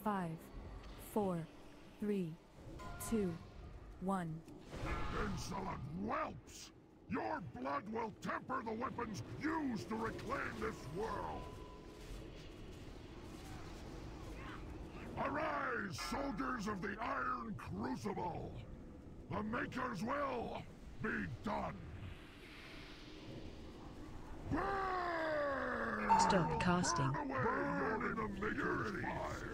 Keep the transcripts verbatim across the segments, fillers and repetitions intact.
Five, four, three, two, one. Insolent whelps! Your blood will temper the weapons used to reclaim this world! Arise, soldiers of the Iron Crucible! The Maker's will be done! Burn! Stop casting. Burn away your the Maker's fire!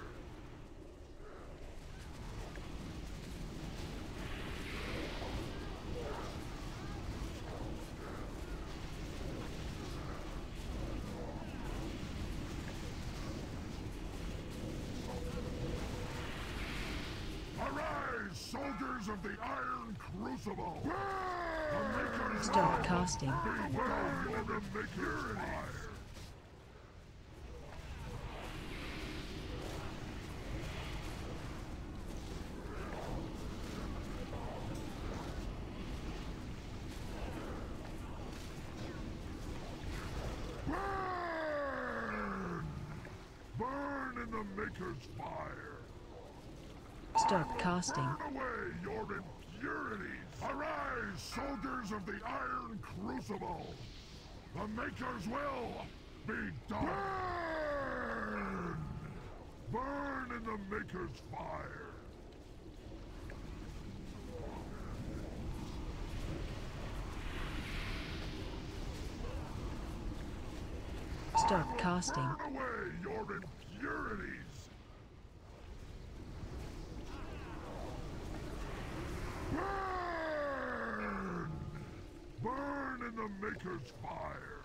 Arise, soldiers of the Iron Crucible! The Maker's Stop fire! casting. Beware your the Maker's fire! Burn! Burn in the Maker's fire! Stop casting. Burn away your impurities! Arise, soldiers of the Iron Crucible! The Maker's will be done! Burn! Burn in the Maker's fire! Stop casting. Burn away your impurities! Burn! Burn in the Maker's fire!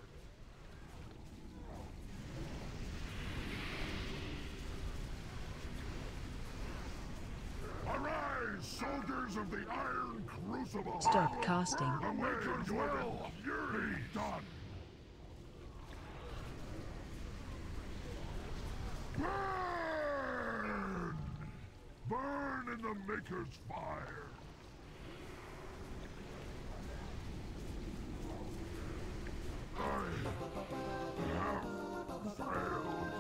Arise, soldiers of the Iron Crucible! Stop casting. The Maker's will be done! Burn! Burn in the Maker's fire! I have failed.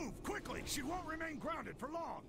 Move, quickly! She won't remain grounded for long!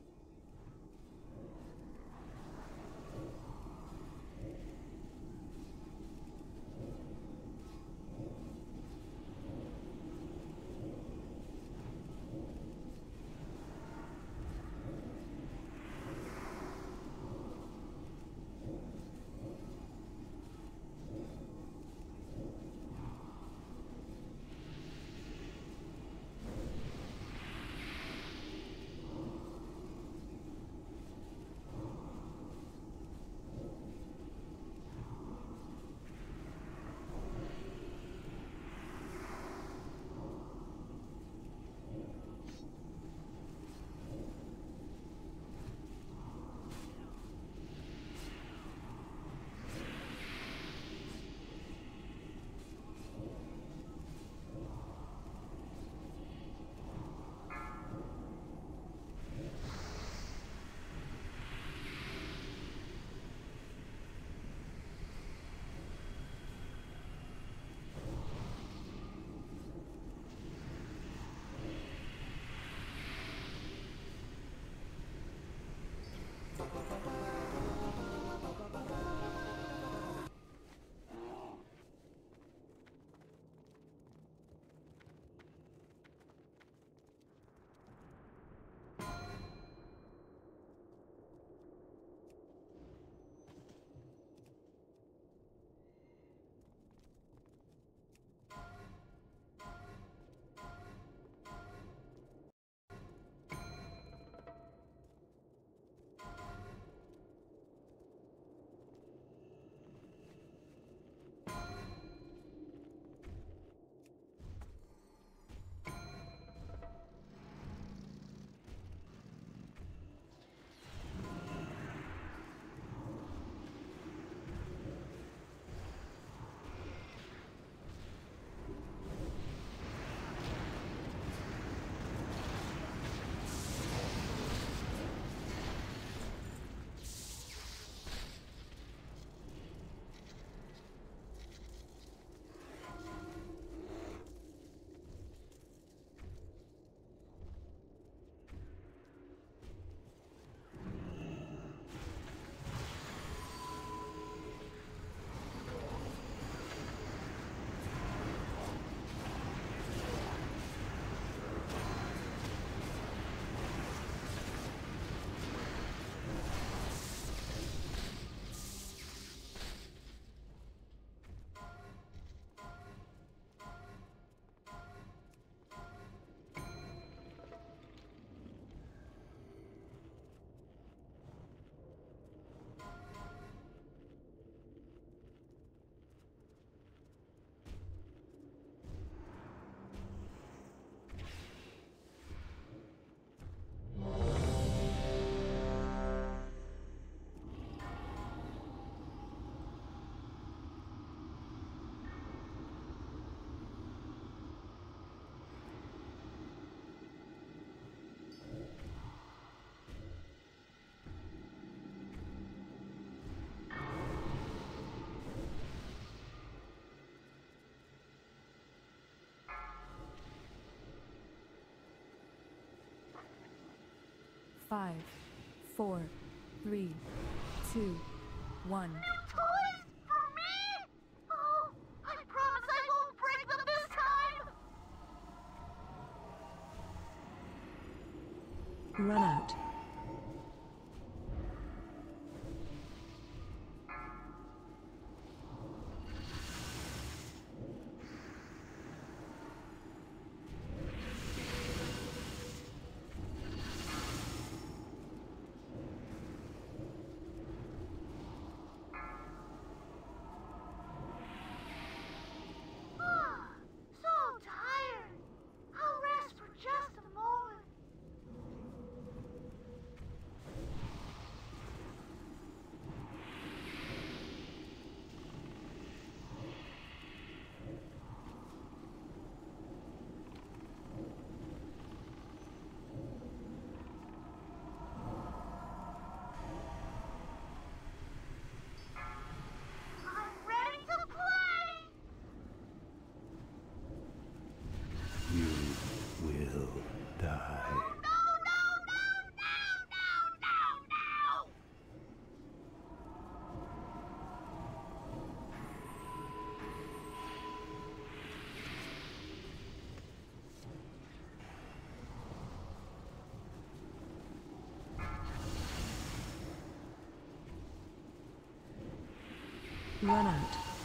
Five, four, three, two, one. Toys for me? Oh, I promise I won't break them this time! Run out. So tired. I'll rest for just a moment. Run out.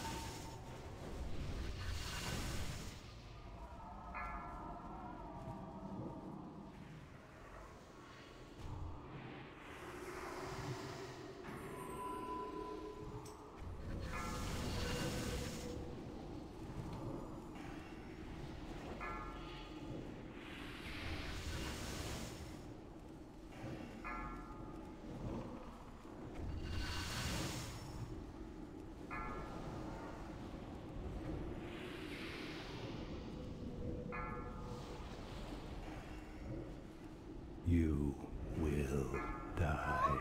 You will die.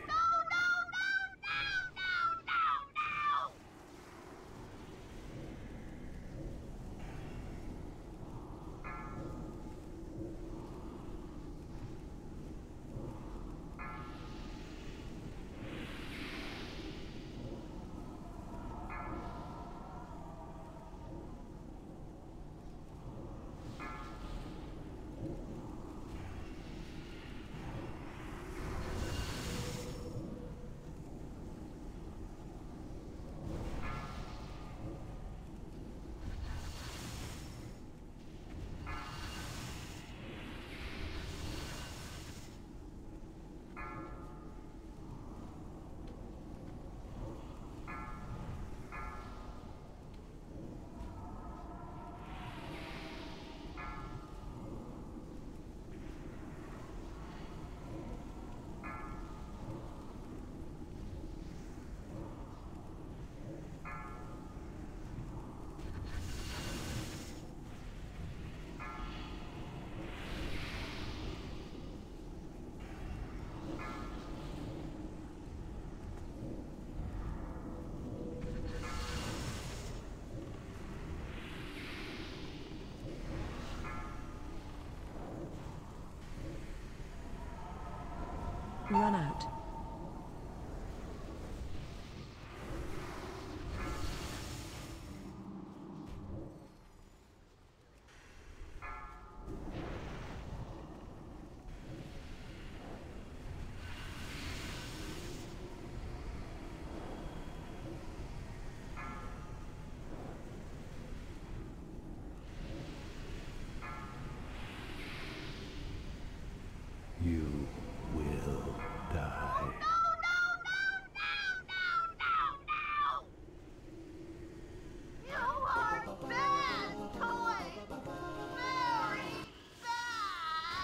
Run out. You will die. You are bad, toy! Very bad!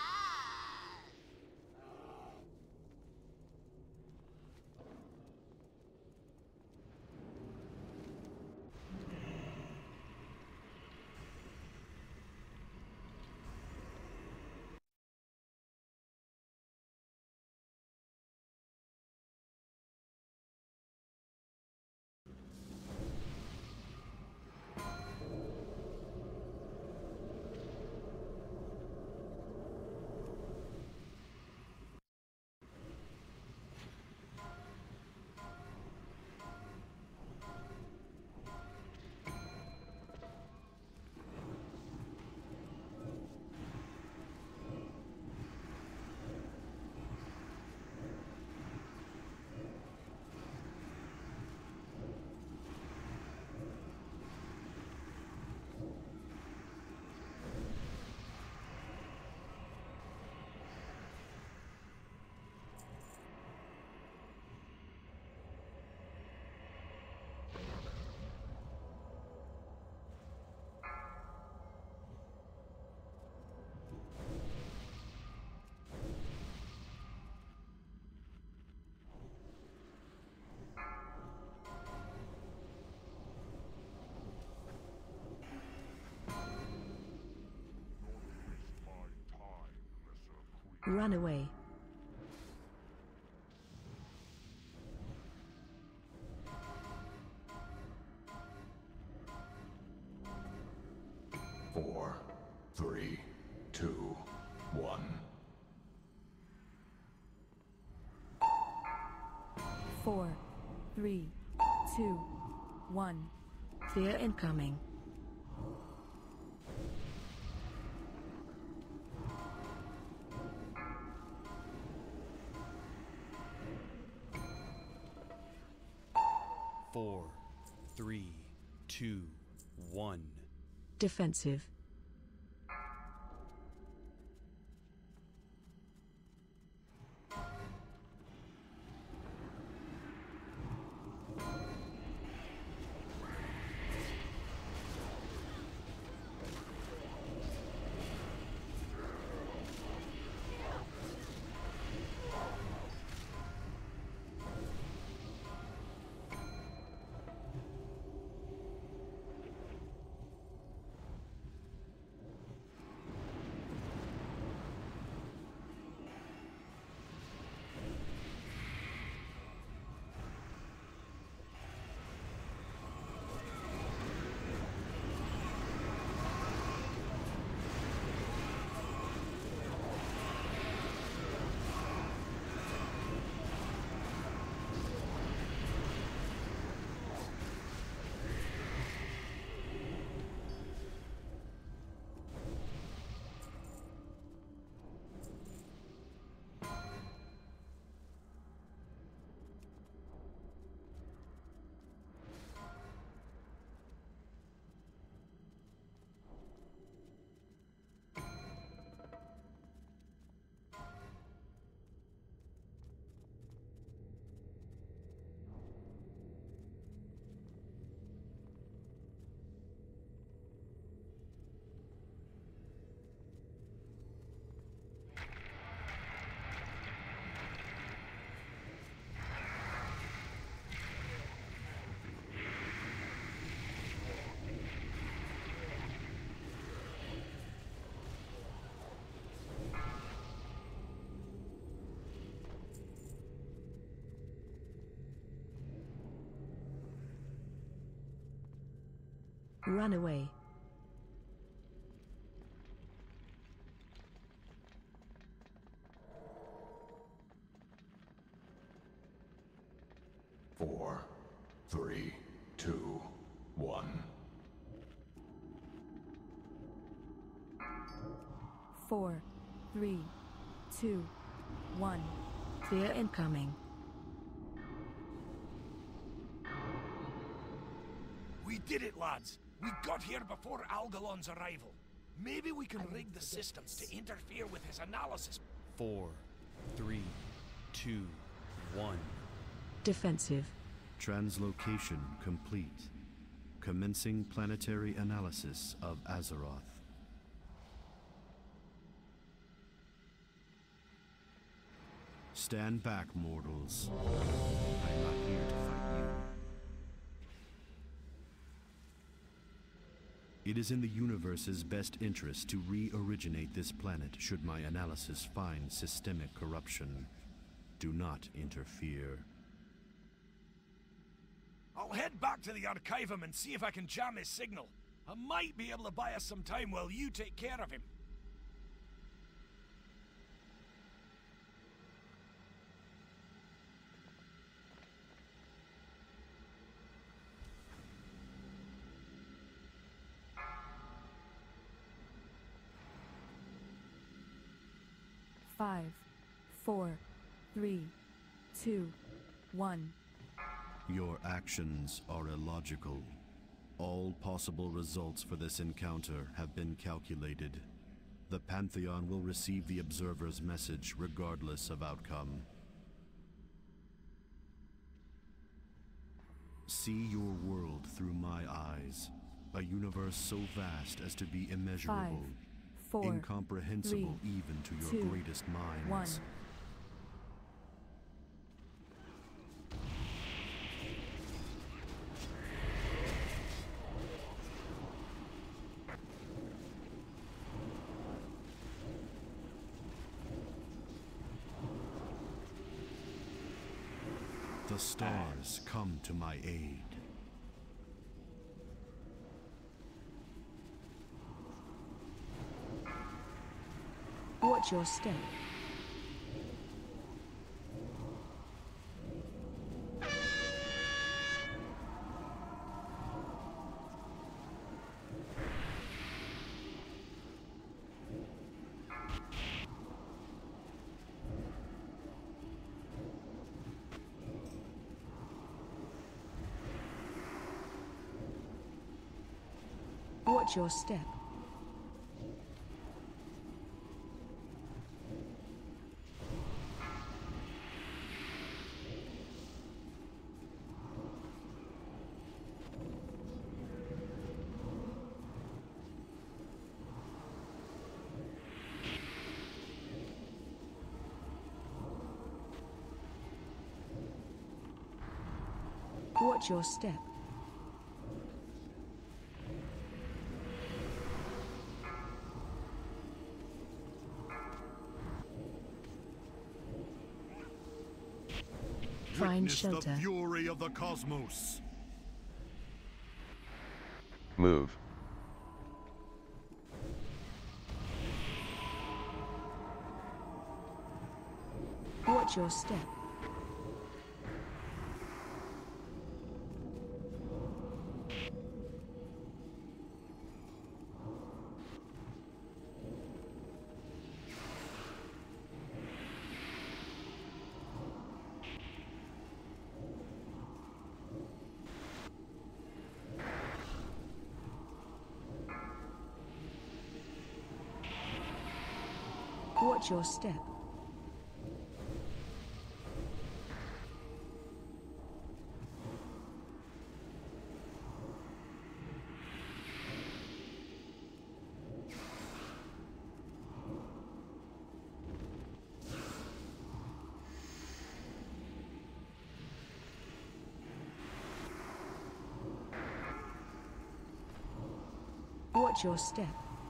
Run away. Four, three, two, one. Four, three, two, one. Fear incoming. Four, Three, two, one. Defensive. Run away. Four, three, two, one. Four, three, two, one. Fear incoming. We did it, lads. We got here before Algalon's arrival. Maybe we can rig the systems to interfere with his analysis. Four, three, two, one. Defensive. Translocation complete. Commencing planetary analysis of Azeroth. Stand back, mortals. I'm not here to fight you. It is in the universe's best interest to re-originate this planet should my analysis find systemic corruption. Do not interfere. I'll head back to the Archivum and see if I can jam his signal. I might be able to buy us some time while you take care of him. Five, four, three, two, one. Your actions are illogical. All possible results for this encounter have been calculated. The Pantheon will receive the Observer's message regardless of outcome. See your world through my eyes. A universe so vast as to be immeasurable. Five, four, incomprehensible three, even to your two, greatest minds. one. The stars come to my aid. Watch your step. Watch your step. Watch your step. Find Witness shelter. the fury of the cosmos. Move. Watch your step. Watch your step. Watch your step.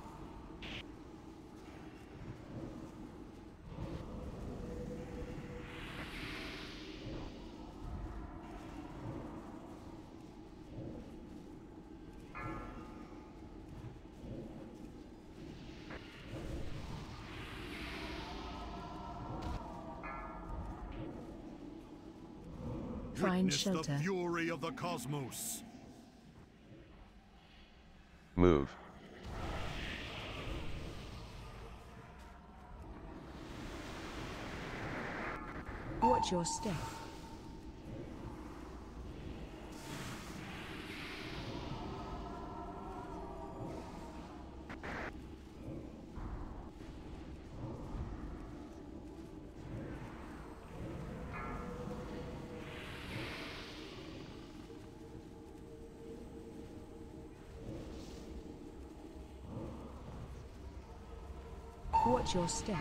Find Witness shelter. the fury of the cosmos. Move. Watch your step. Watch your step.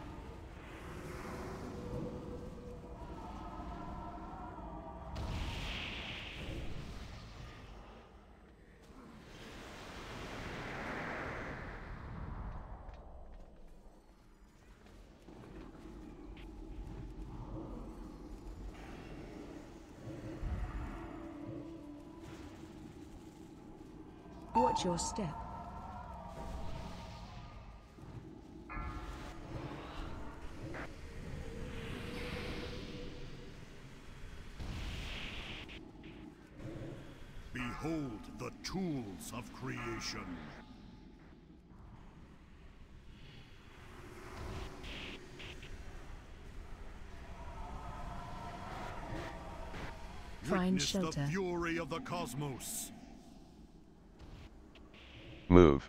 Watch your step. Behold the tools of creation. Find Witness shelter. the fury of the cosmos. Move.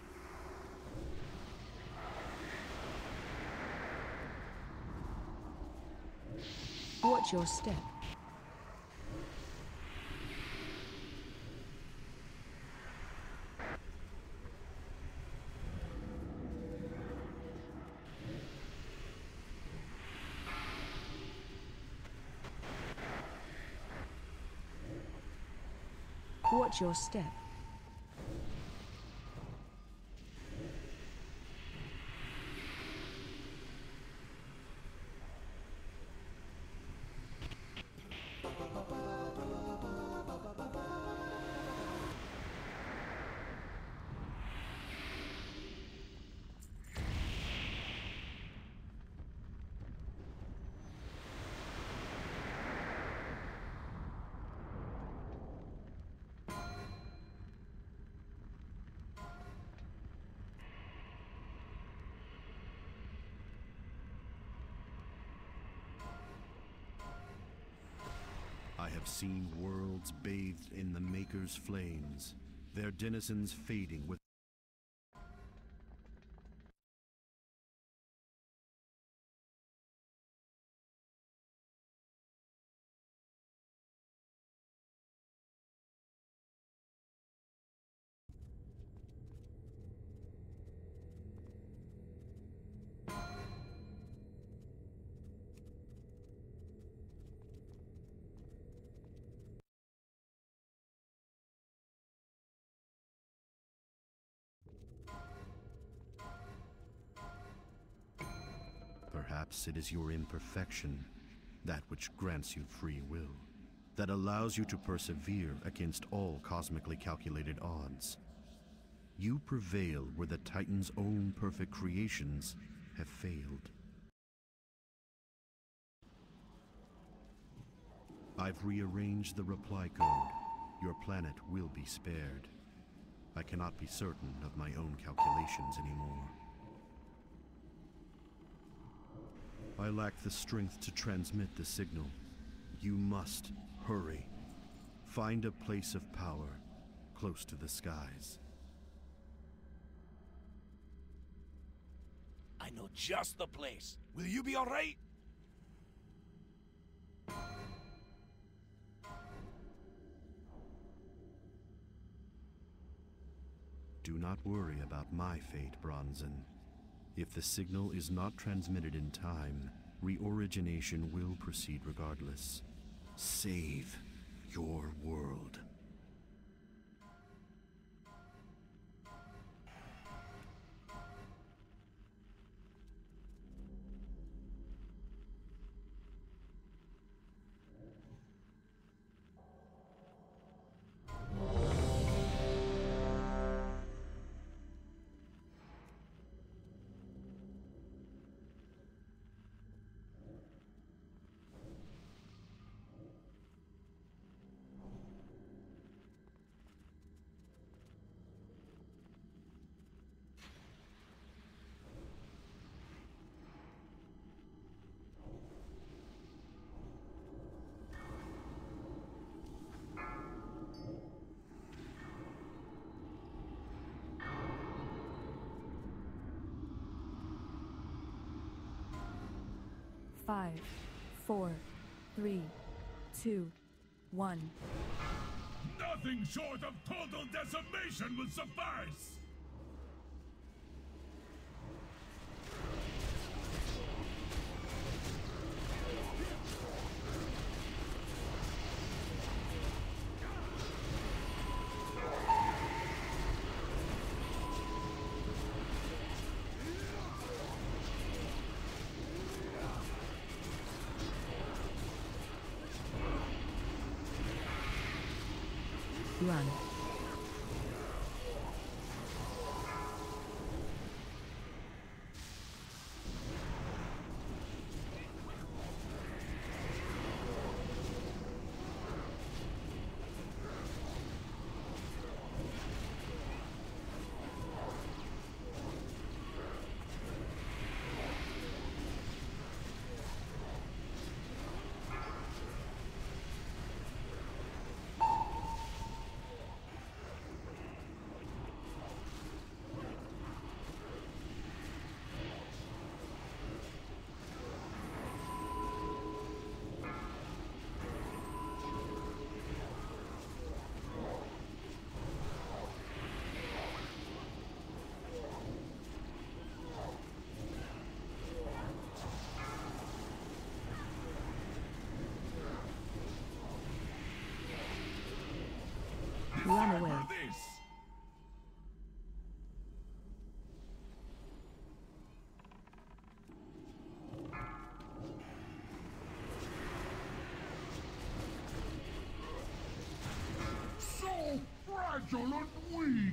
Watch your step. Watch your step. I have seen worlds bathed in the Maker's flames, their denizens fading with Perhaps it is your imperfection, that which grants you free will, that allows you to persevere against all cosmically calculated odds. You prevail where the Titan's own perfect creations have failed. I've rearranged the reply code. Your planet will be spared. I cannot be certain of my own calculations anymore. I lack the strength to transmit the signal. You must hurry. Find a place of power, close to the skies. I know just the place. Will you be all right? Do not worry about my fate, Bronzen. If the signal is not transmitted in time, reorigination will proceed regardless. Save your world. Five, four, three, two, one. Nothing short of total decimation would suffice! Run. Run away. So fragile and weak!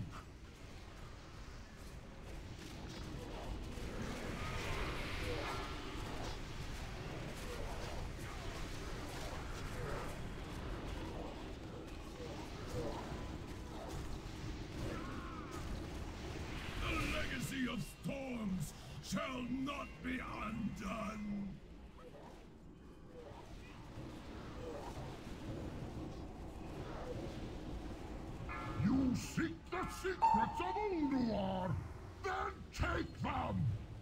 Of storms shall not be undone. You seek the secrets of Ulduar, then take them!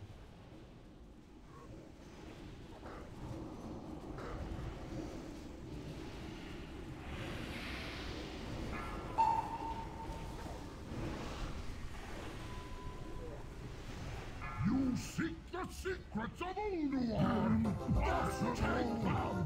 You seek the secrets of Ulduar, then take them!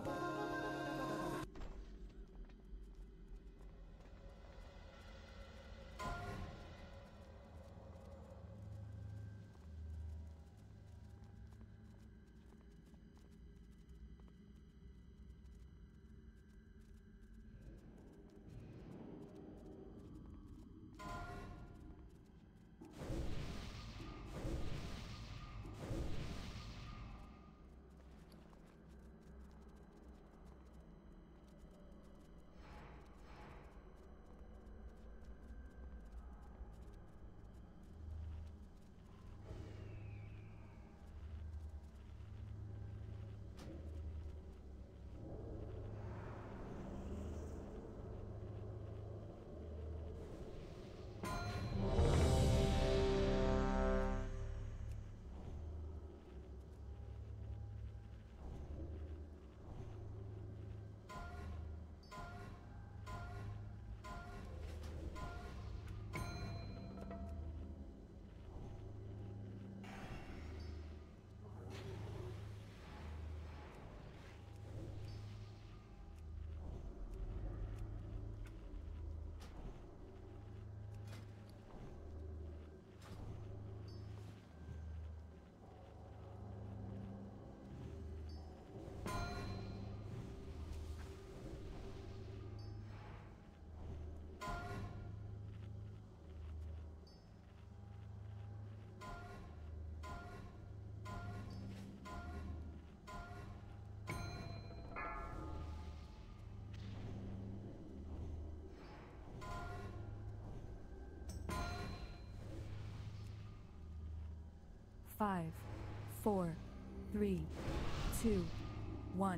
Five, four, three, two, one.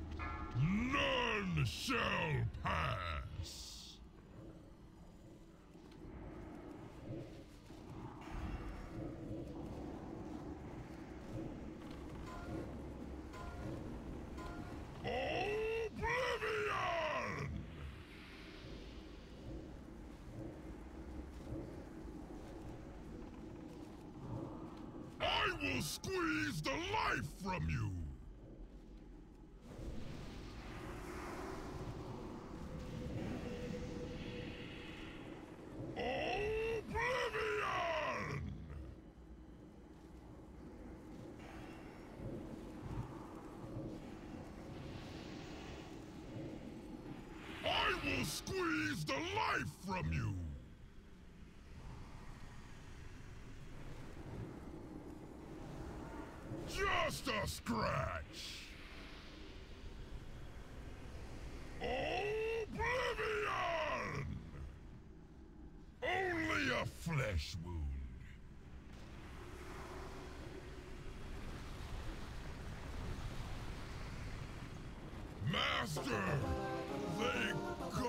None shall pass! Oblivion! I will squeeze the life from you! Oblivion! I will squeeze the life from you! Just a scratch! Oblivion! Only a flesh wound. Master, they go!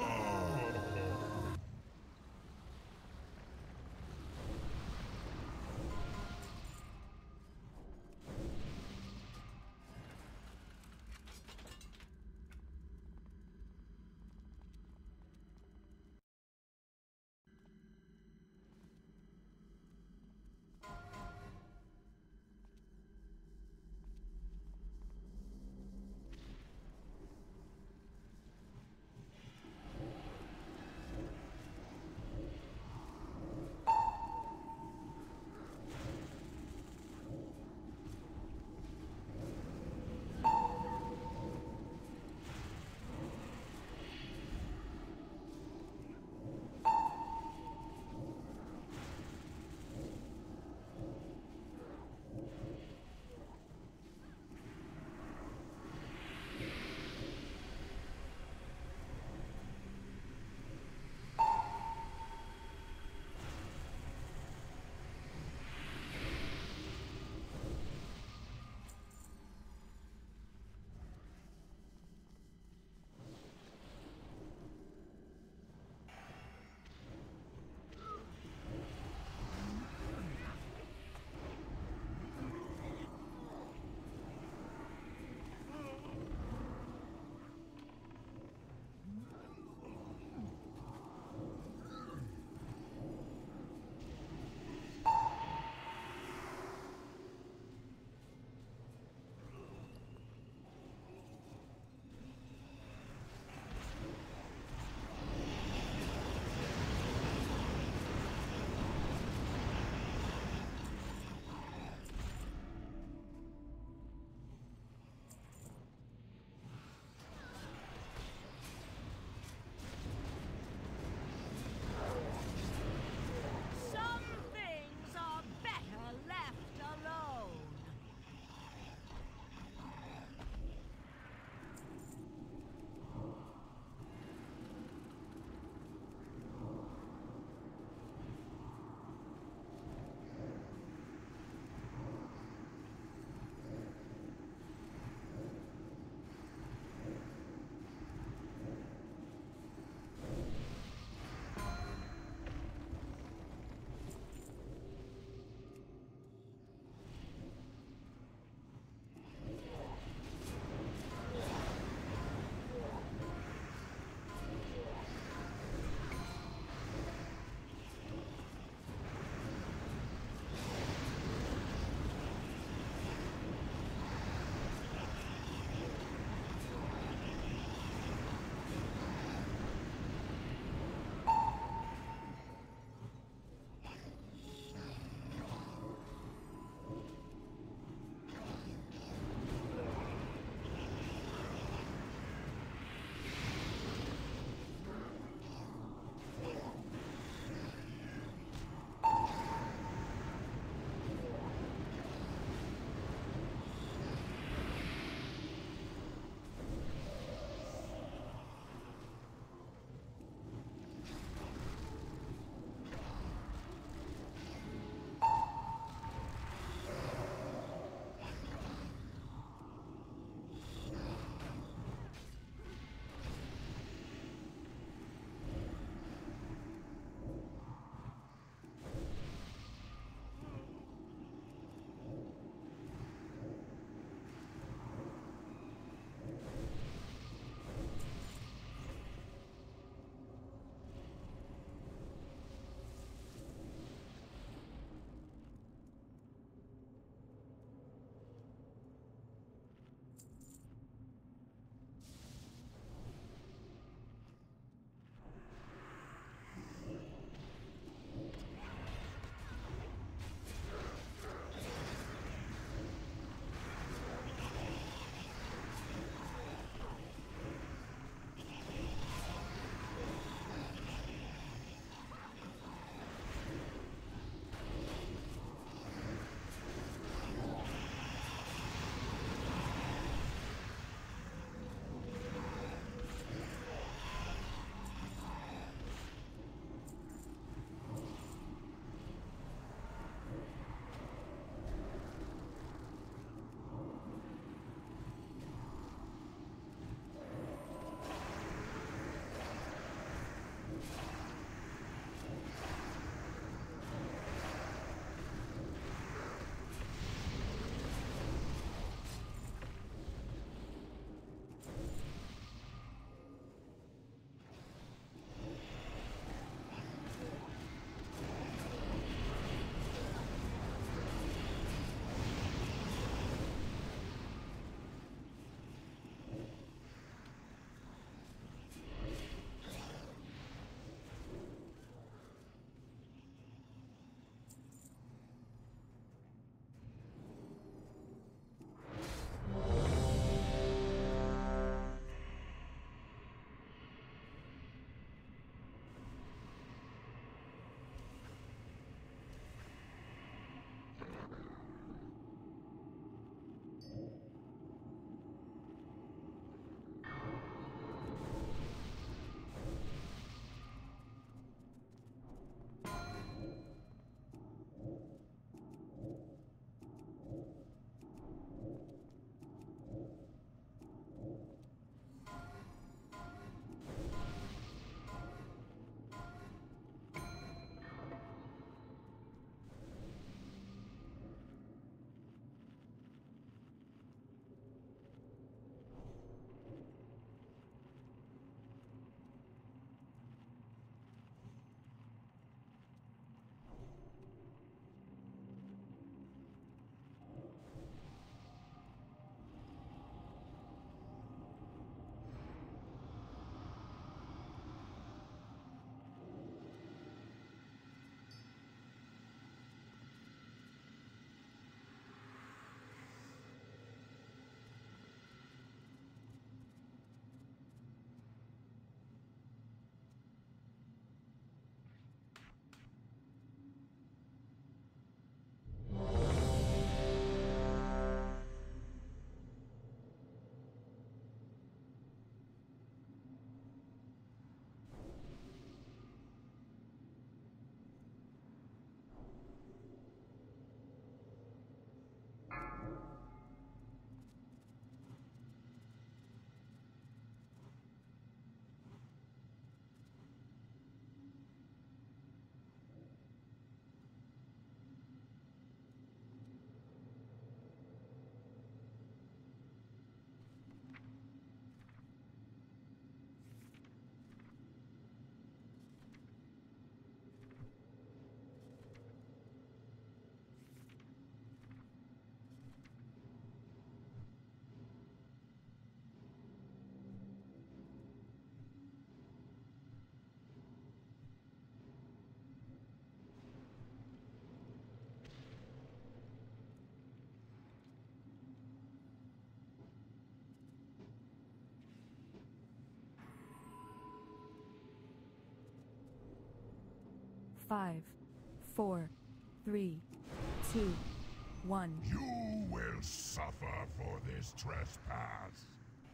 Five, four, three, two, one. You will suffer for this trespass.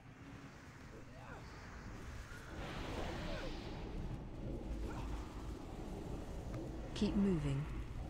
Keep moving.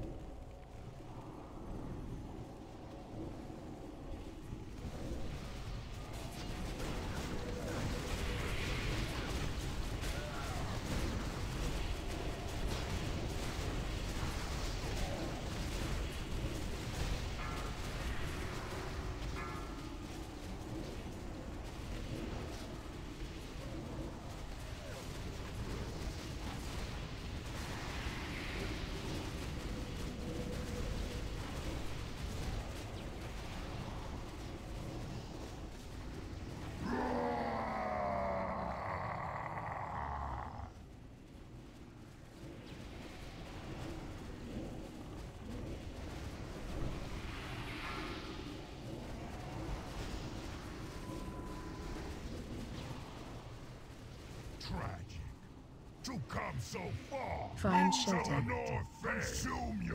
Tragic. To come so far. Find So shelter. the North consume you.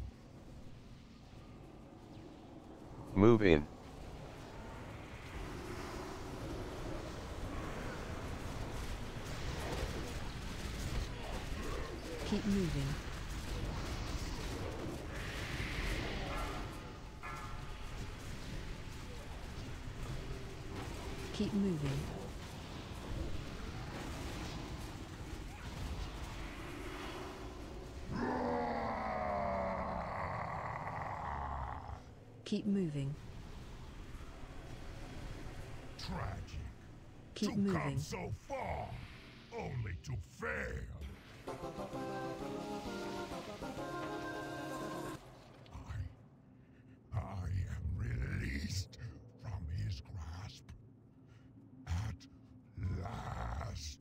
Move in. Keep moving. Keep moving. Keep moving. Tragic. Keep to moving. come so far, only to fail. I, I am released from his grasp. At last.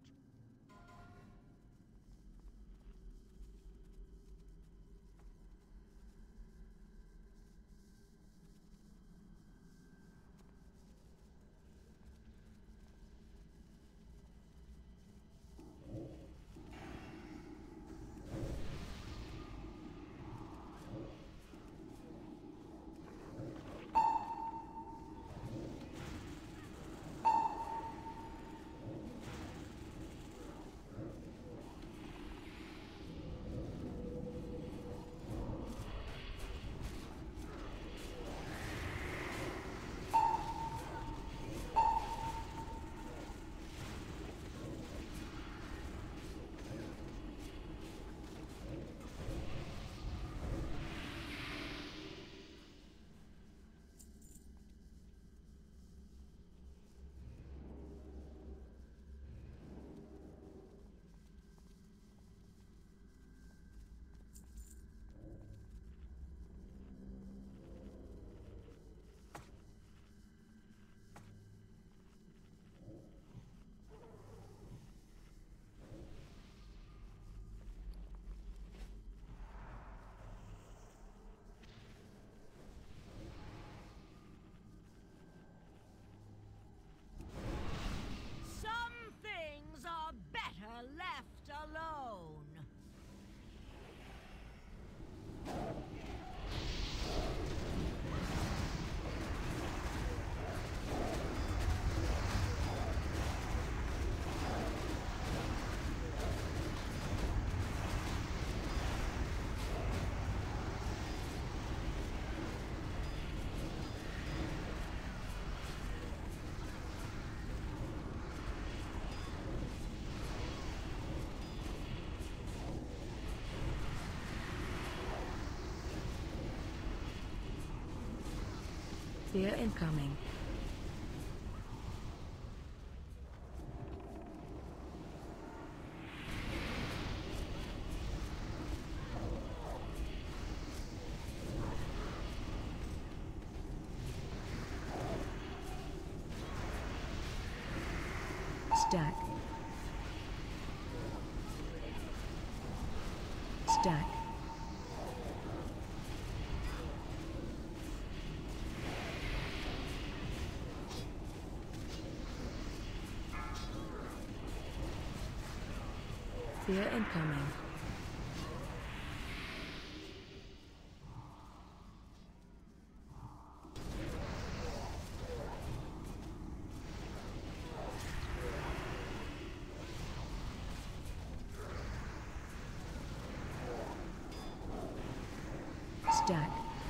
Some things are better left alone. Fear incoming. Stack. Stack. Fear incoming. stack.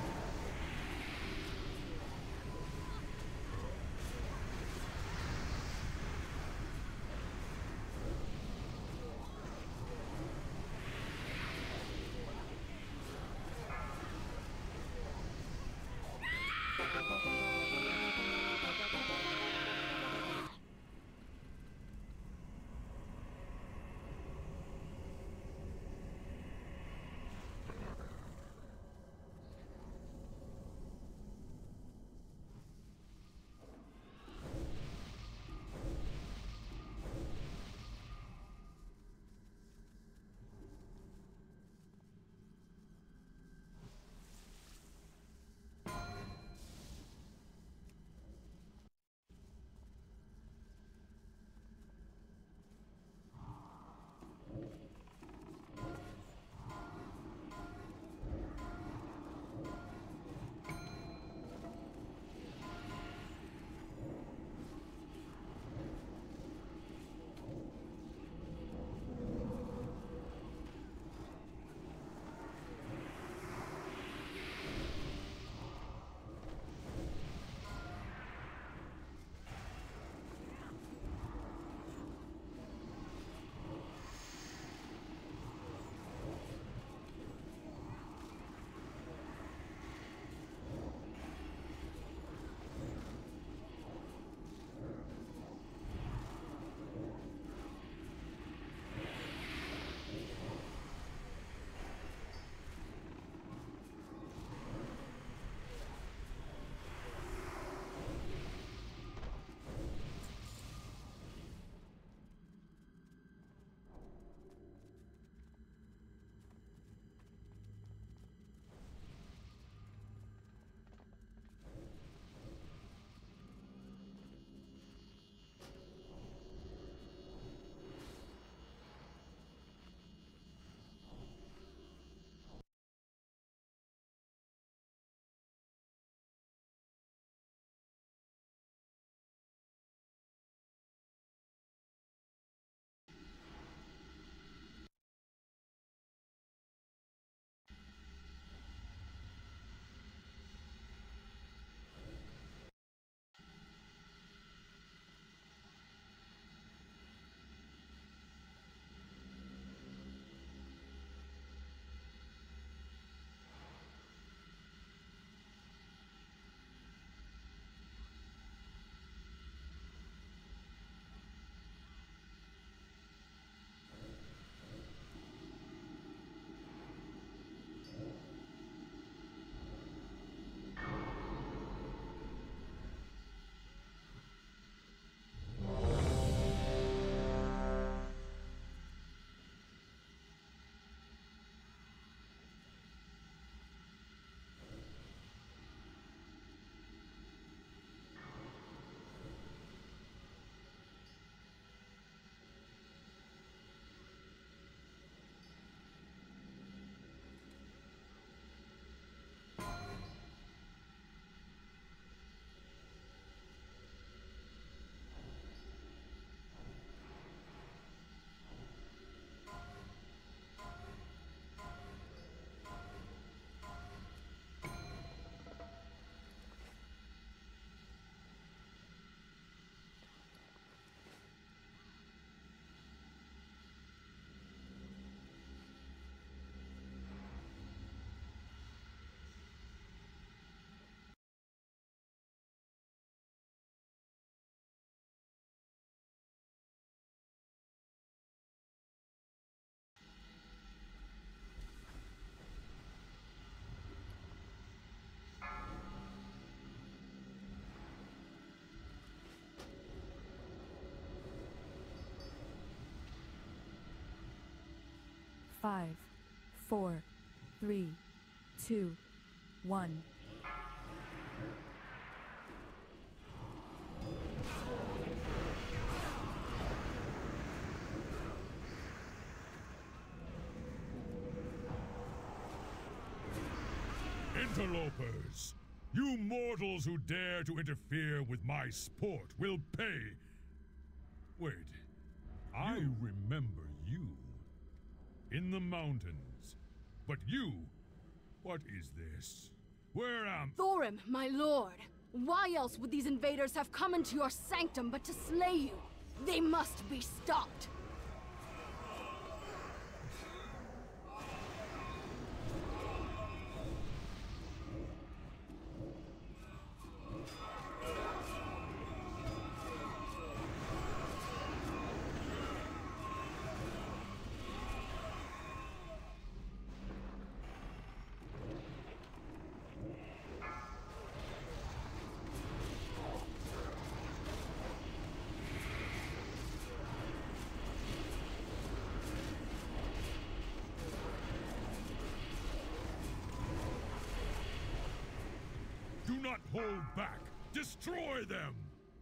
Five, four, three, two, one. Interlopers! You mortals who dare to interfere with my sport will pay! Wait, I remember you. In the mountains. But you, What is this? Where am... Thorim, my lord! Why else would these invaders have come into your sanctum but to slay you? They must be stopped! Do not hold back! Destroy them!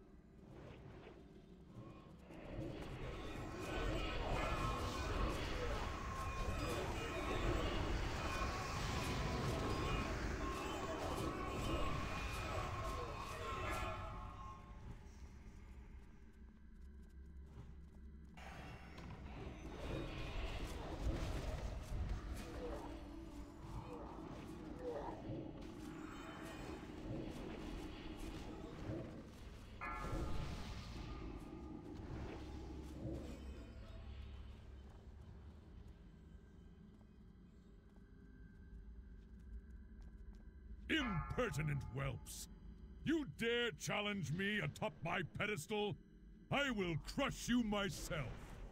Impertinent whelps! You dare challenge me atop my pedestal? I will crush you myself!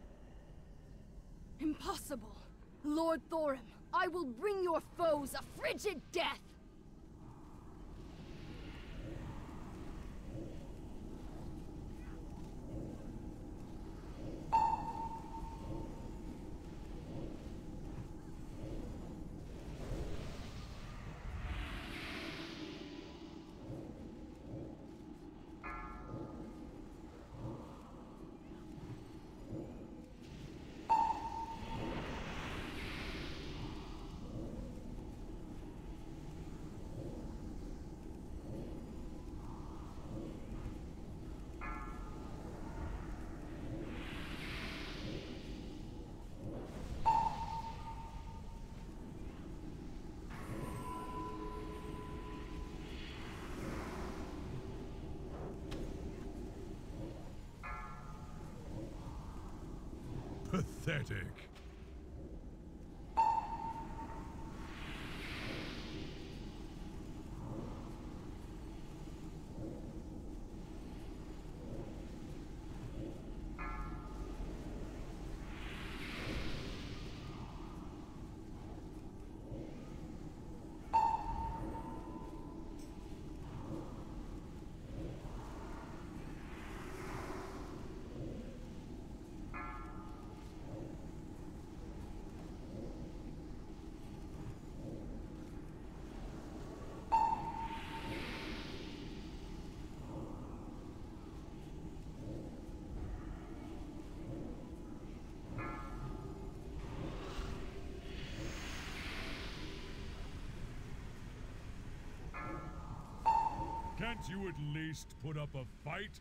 Impossible! Lord Thorim, I will bring your foes a frigid death! Pathetic. Can't you at least put up a fight?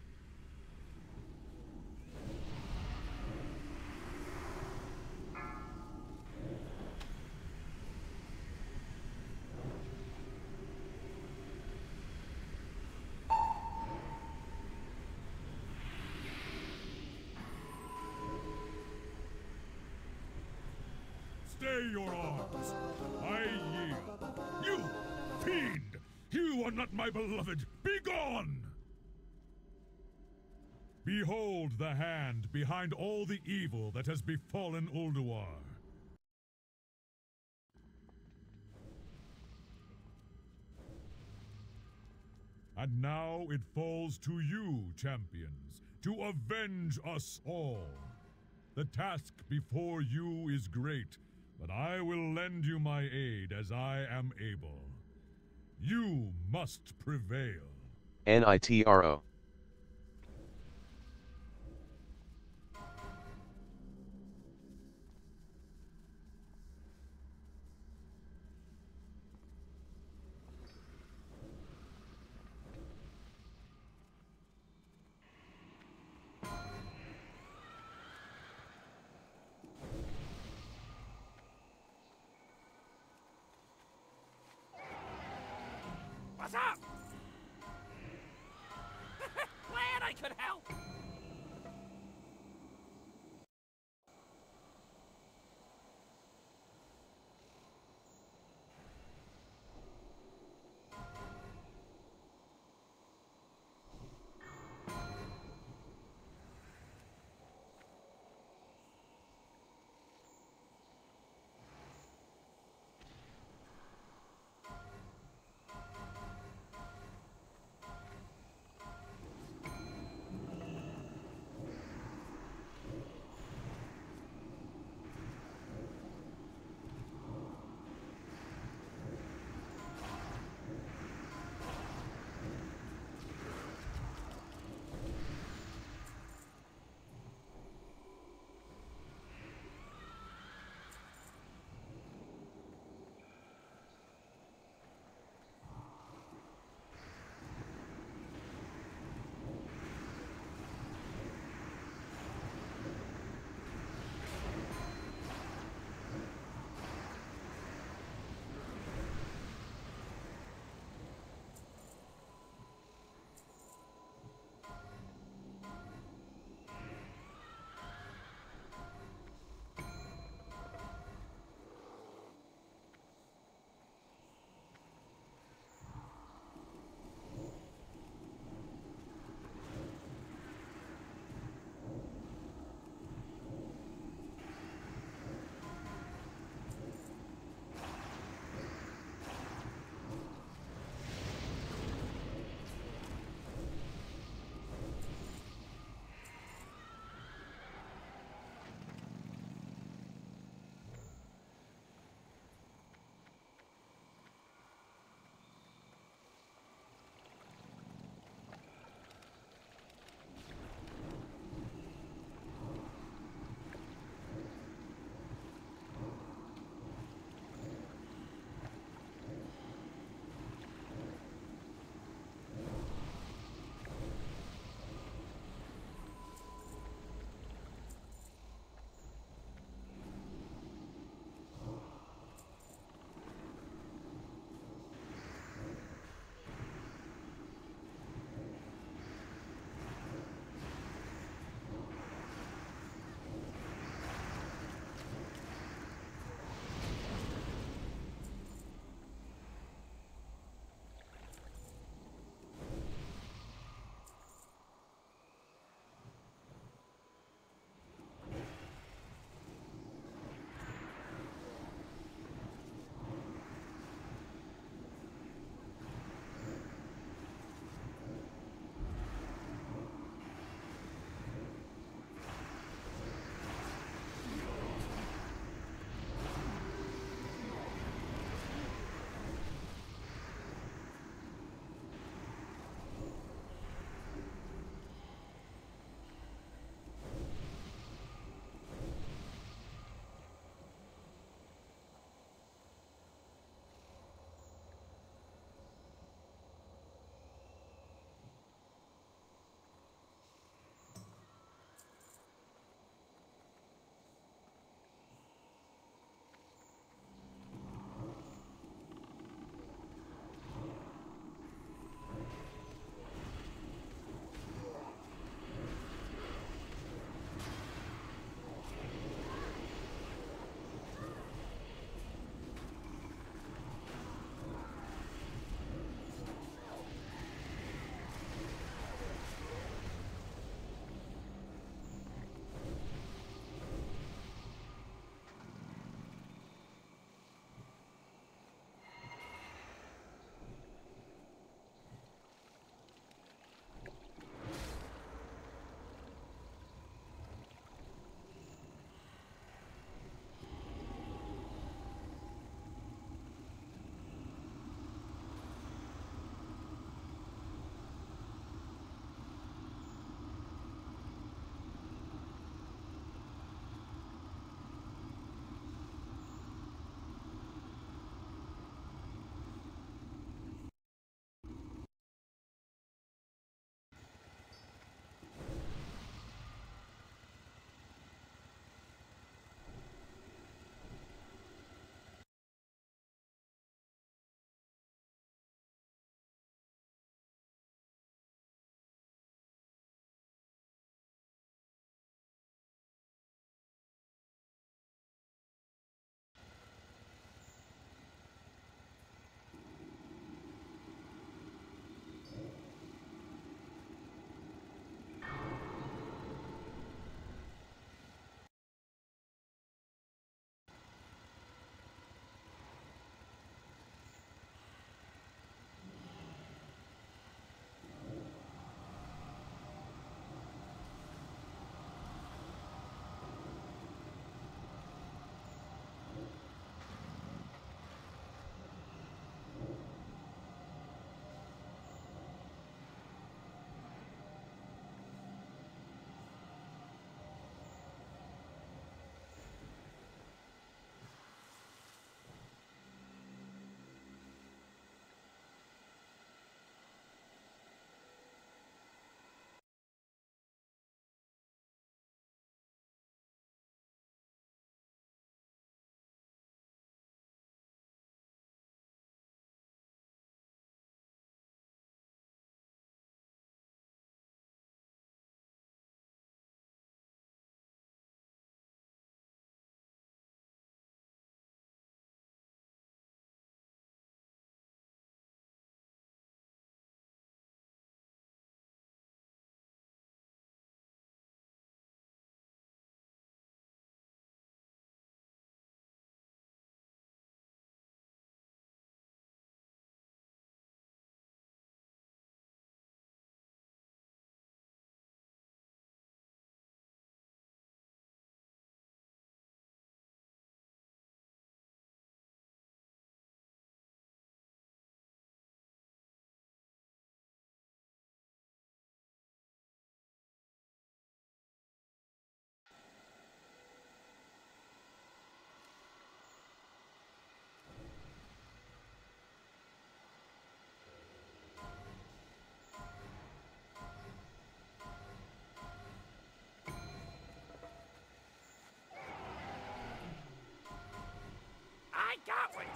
Stay your arms! I yield! You fiend! You are not my beloved! Begone! Behold the hand behind all the evil that has befallen Ulduar. And now it falls to you, champions, to avenge us all. The task before you is great, but I will lend you my aid as I am able. You must prevail. Nitro. What's up? Glad I could help.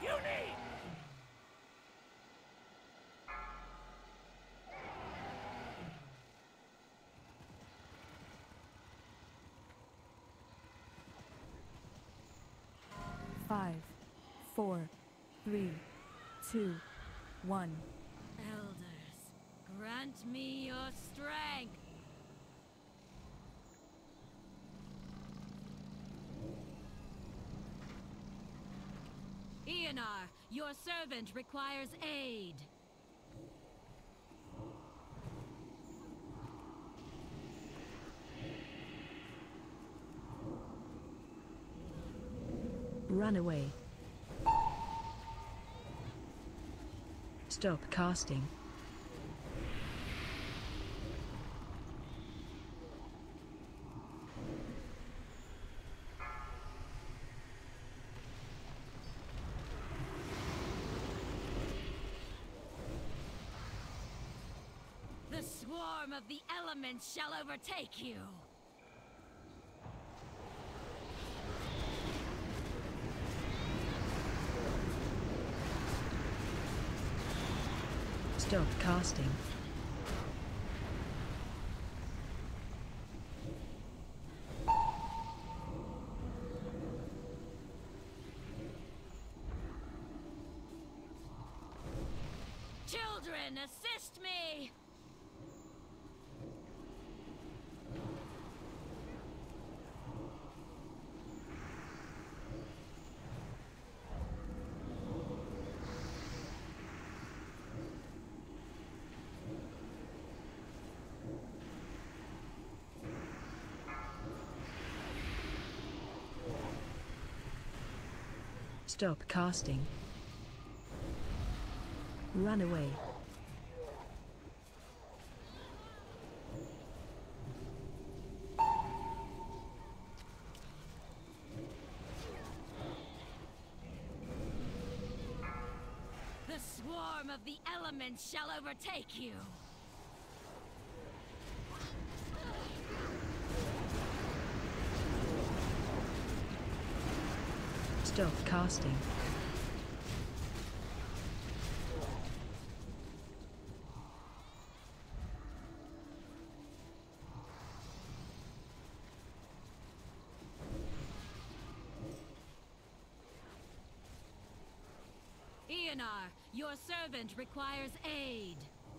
you need! Five, four, three, two, one. Elders, grant me your strength. Eonar, your servant requires aid. Run away. Stop casting. The swarm of the elements shall overtake you. Stop casting. Children, assist me! Stop casting. Run away. The swarm of the elements shall overtake you. Stop casting. Eonar, your servant requires aid.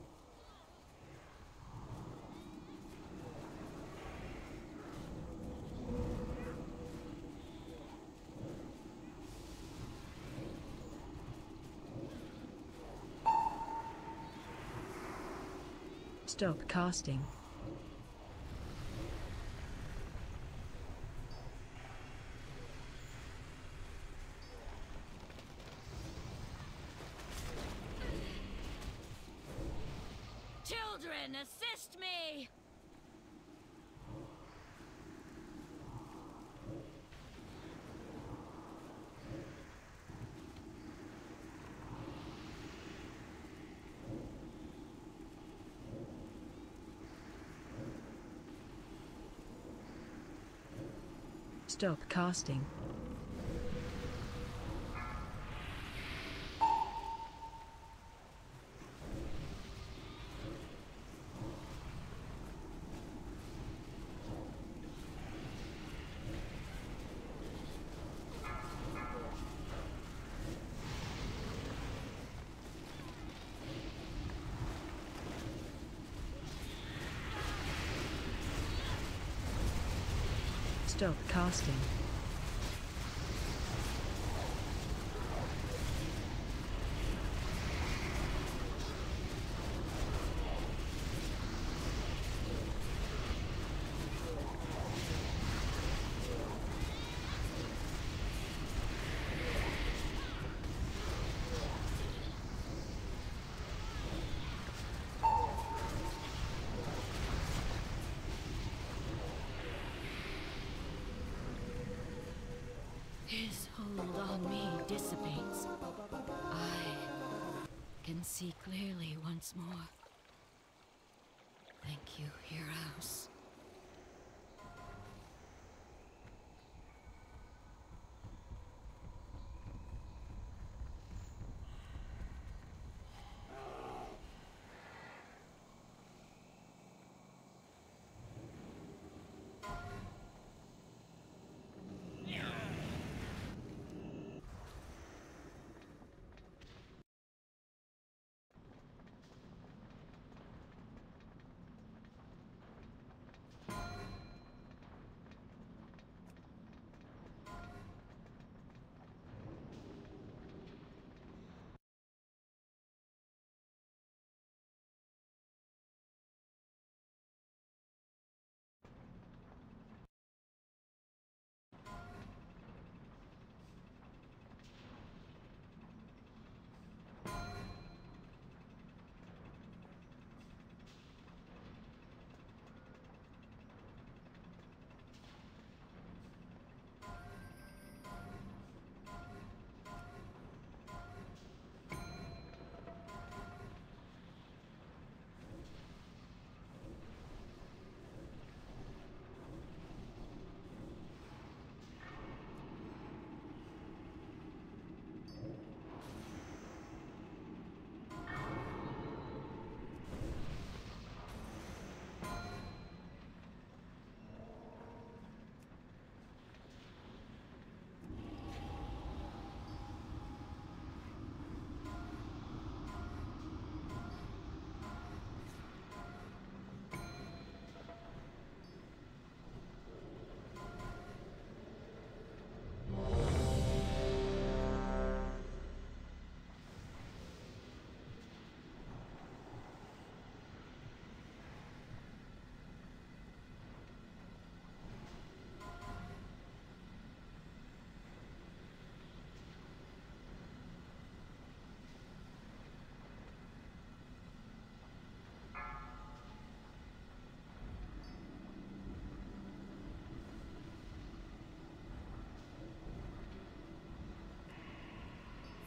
Stop casting. Children, assist me! Stop casting. Stop casting. His hold on me dissipates. I can see clearly once more. Thank you, Heraus.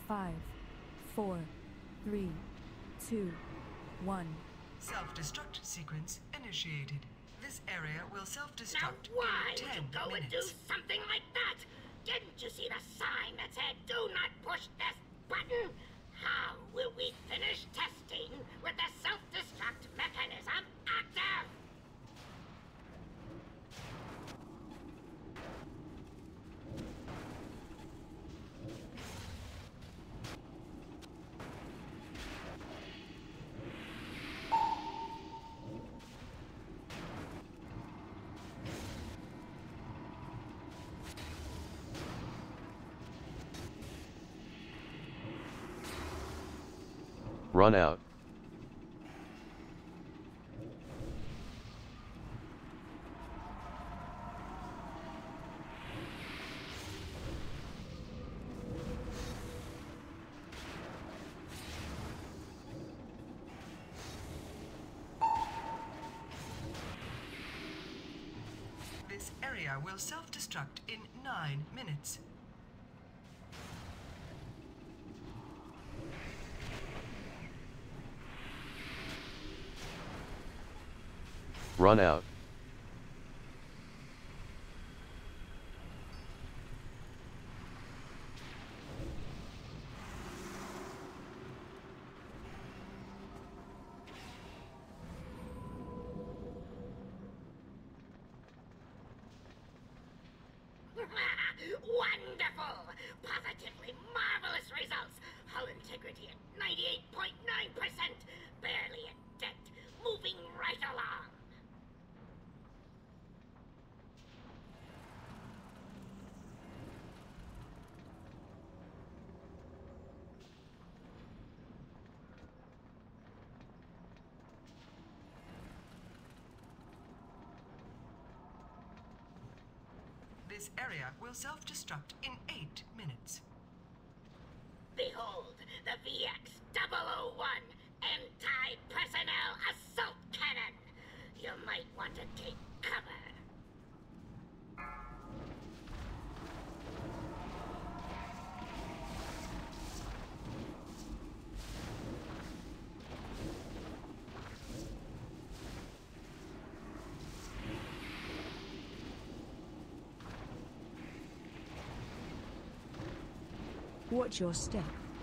Five, four, three, two, one. Self-destruct sequence initiated. This area will Now self-destruct why in would ten you go and do minutes. something like that? Didn't you see the sign that said, do not push this button? How will we finish testing with the self-destruct mechanism active? Run out. This area will self-destruct in nine minutes. Run out. Wonderful! Positively marvelous results! Hull integrity at ninety-eight point nine percent! Barely a dent! Moving right along! This area will self-destruct in eight minutes. Behold, the V X double oh one Anti-Personnel Assault Cannon! You might want to take cover. Watch your step.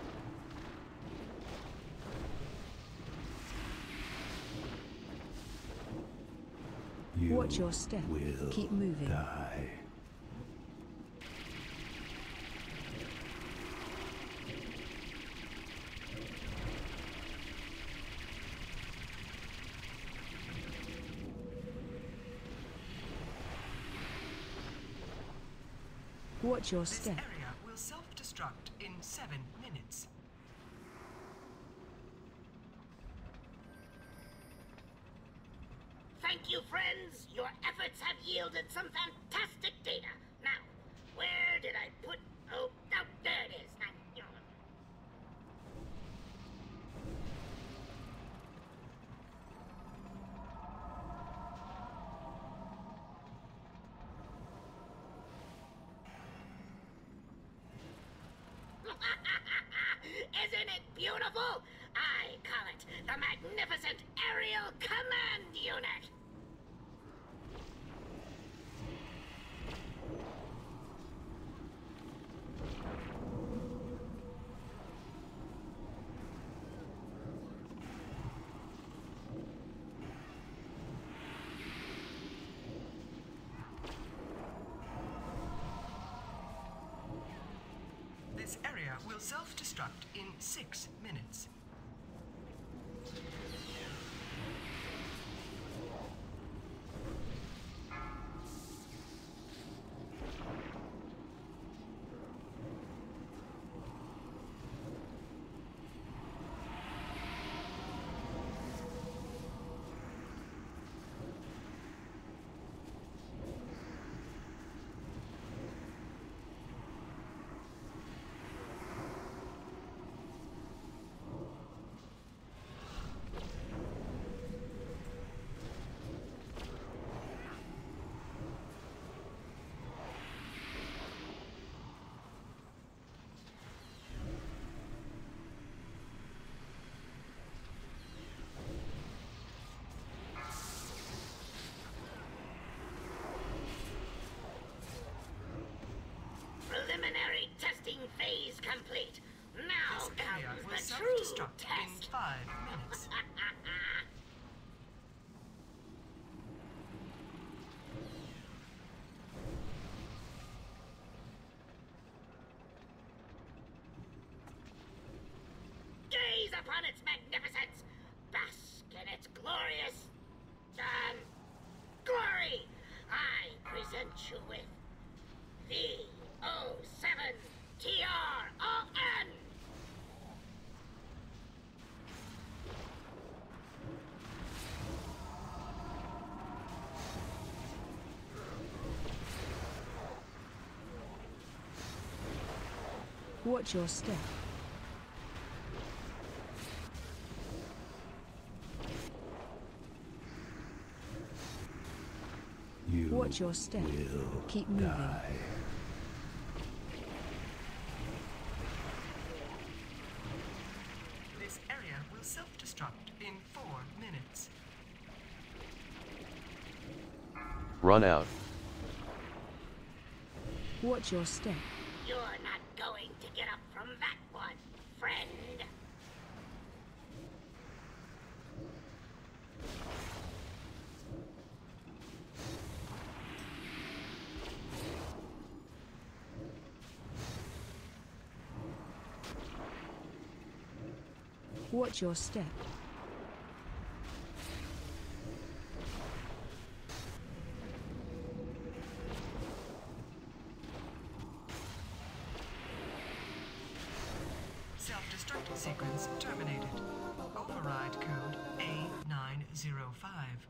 You Watch your step. will Keep moving. die. Watch your This step. area will self-destruct in seven minutes. Thank you, friends. Your efforts have yielded some fantastic data. Now, where did I put... Oh, oh there it is. Now, you know. Isn't it beautiful? I call it the Magnificent Aerial Command Unit. This area will self-destruct in six minutes. complete. Now This area comes will the true self-destruct in test. five minutes. Gaze upon its magnificence. Bask in its glorious, um, glory. I present you with V O seven T R O N. Watch your step. You Watch your step. will Keep moving. die. This area will self-destruct in four minutes. Run out. Watch your step. You're not going to get up from that one, friend. Watch your step. Self-destruct sequence terminated. Override code A nine zero five.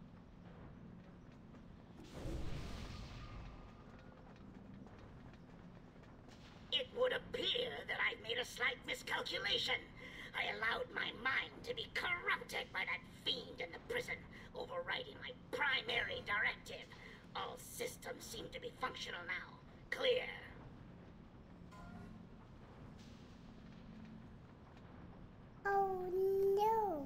It would appear that I've made a slight miscalculation. I allowed my mind to be corrupted by that fiend in the prison, overriding my primary directive. All systems seem to be functional now. Clear. Oh no!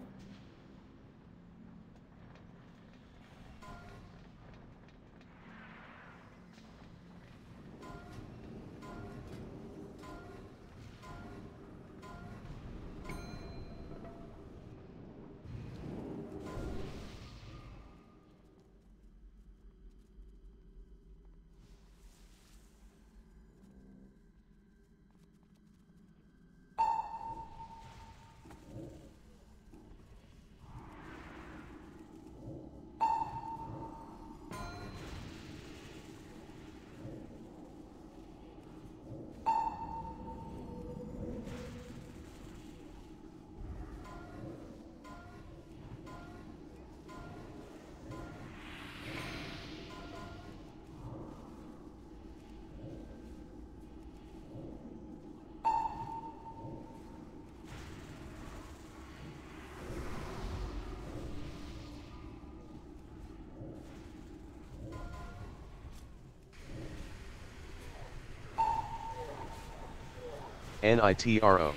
NITRO.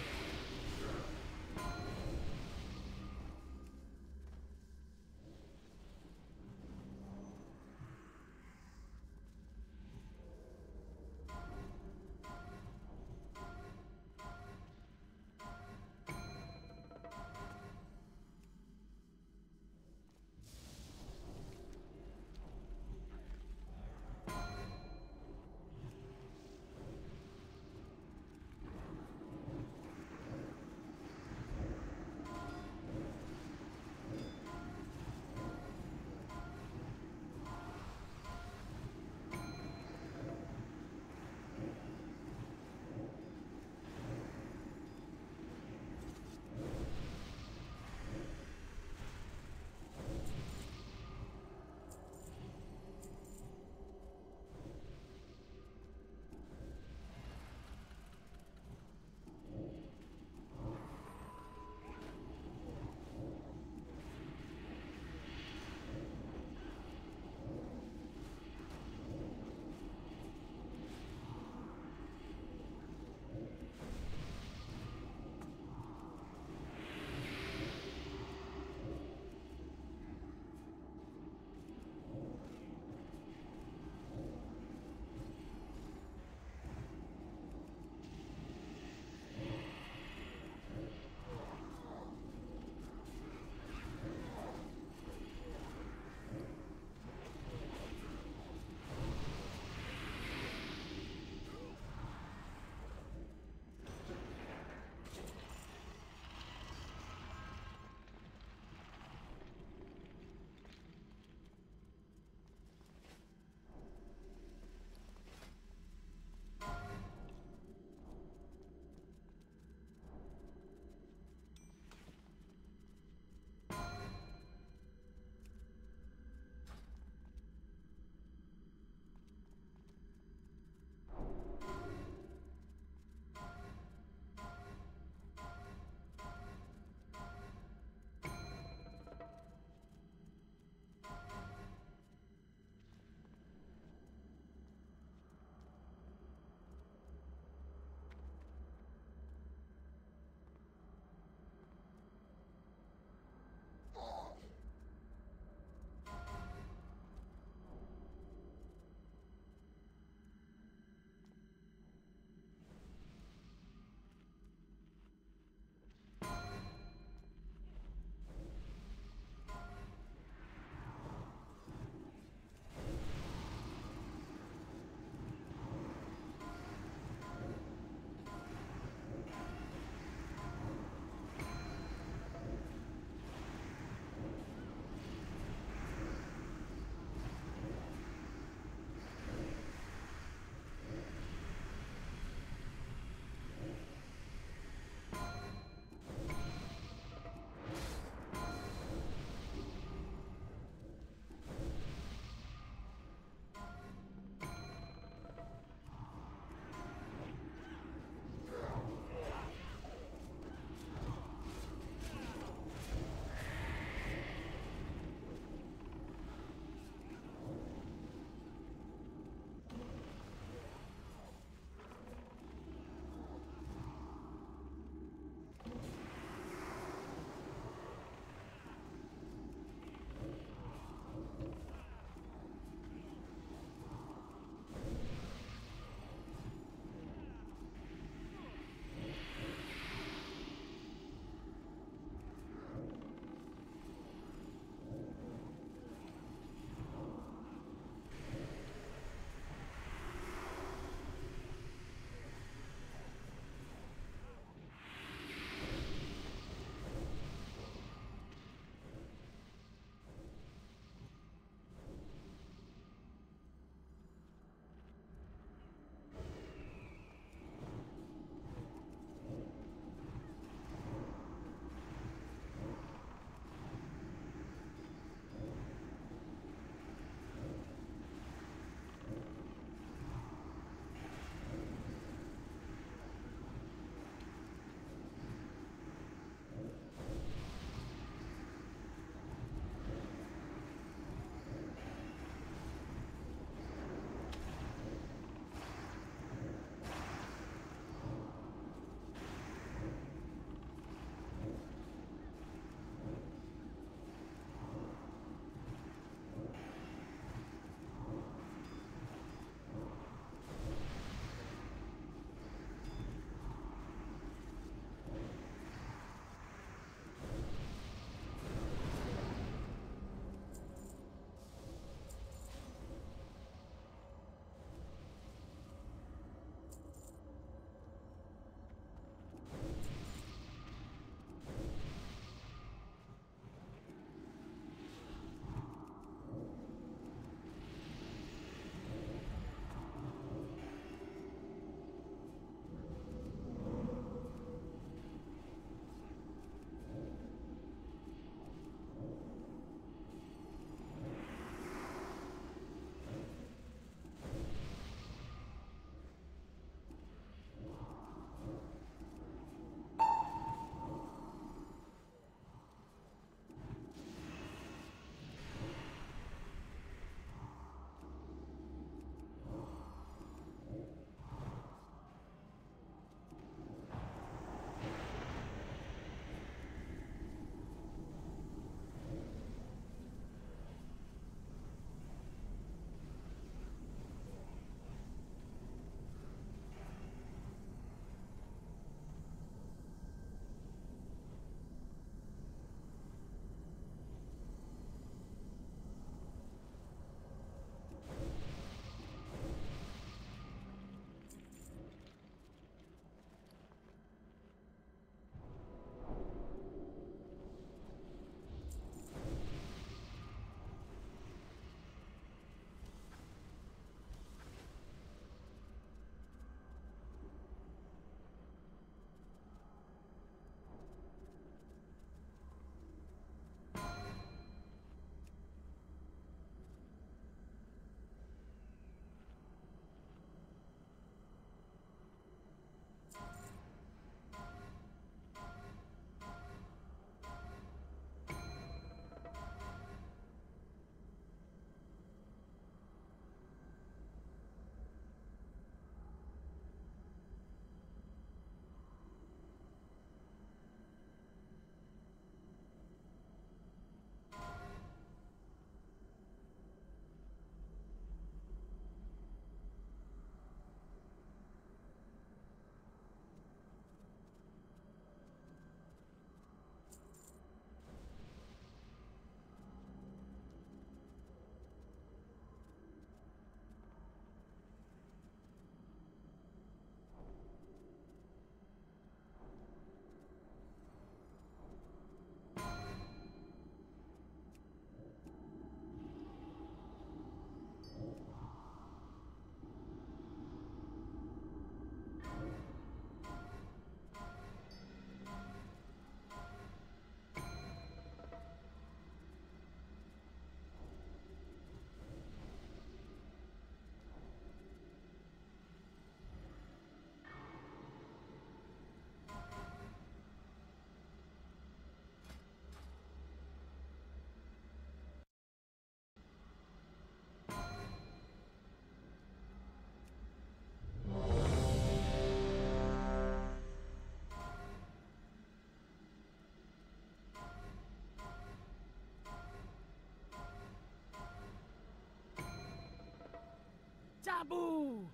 Taboo!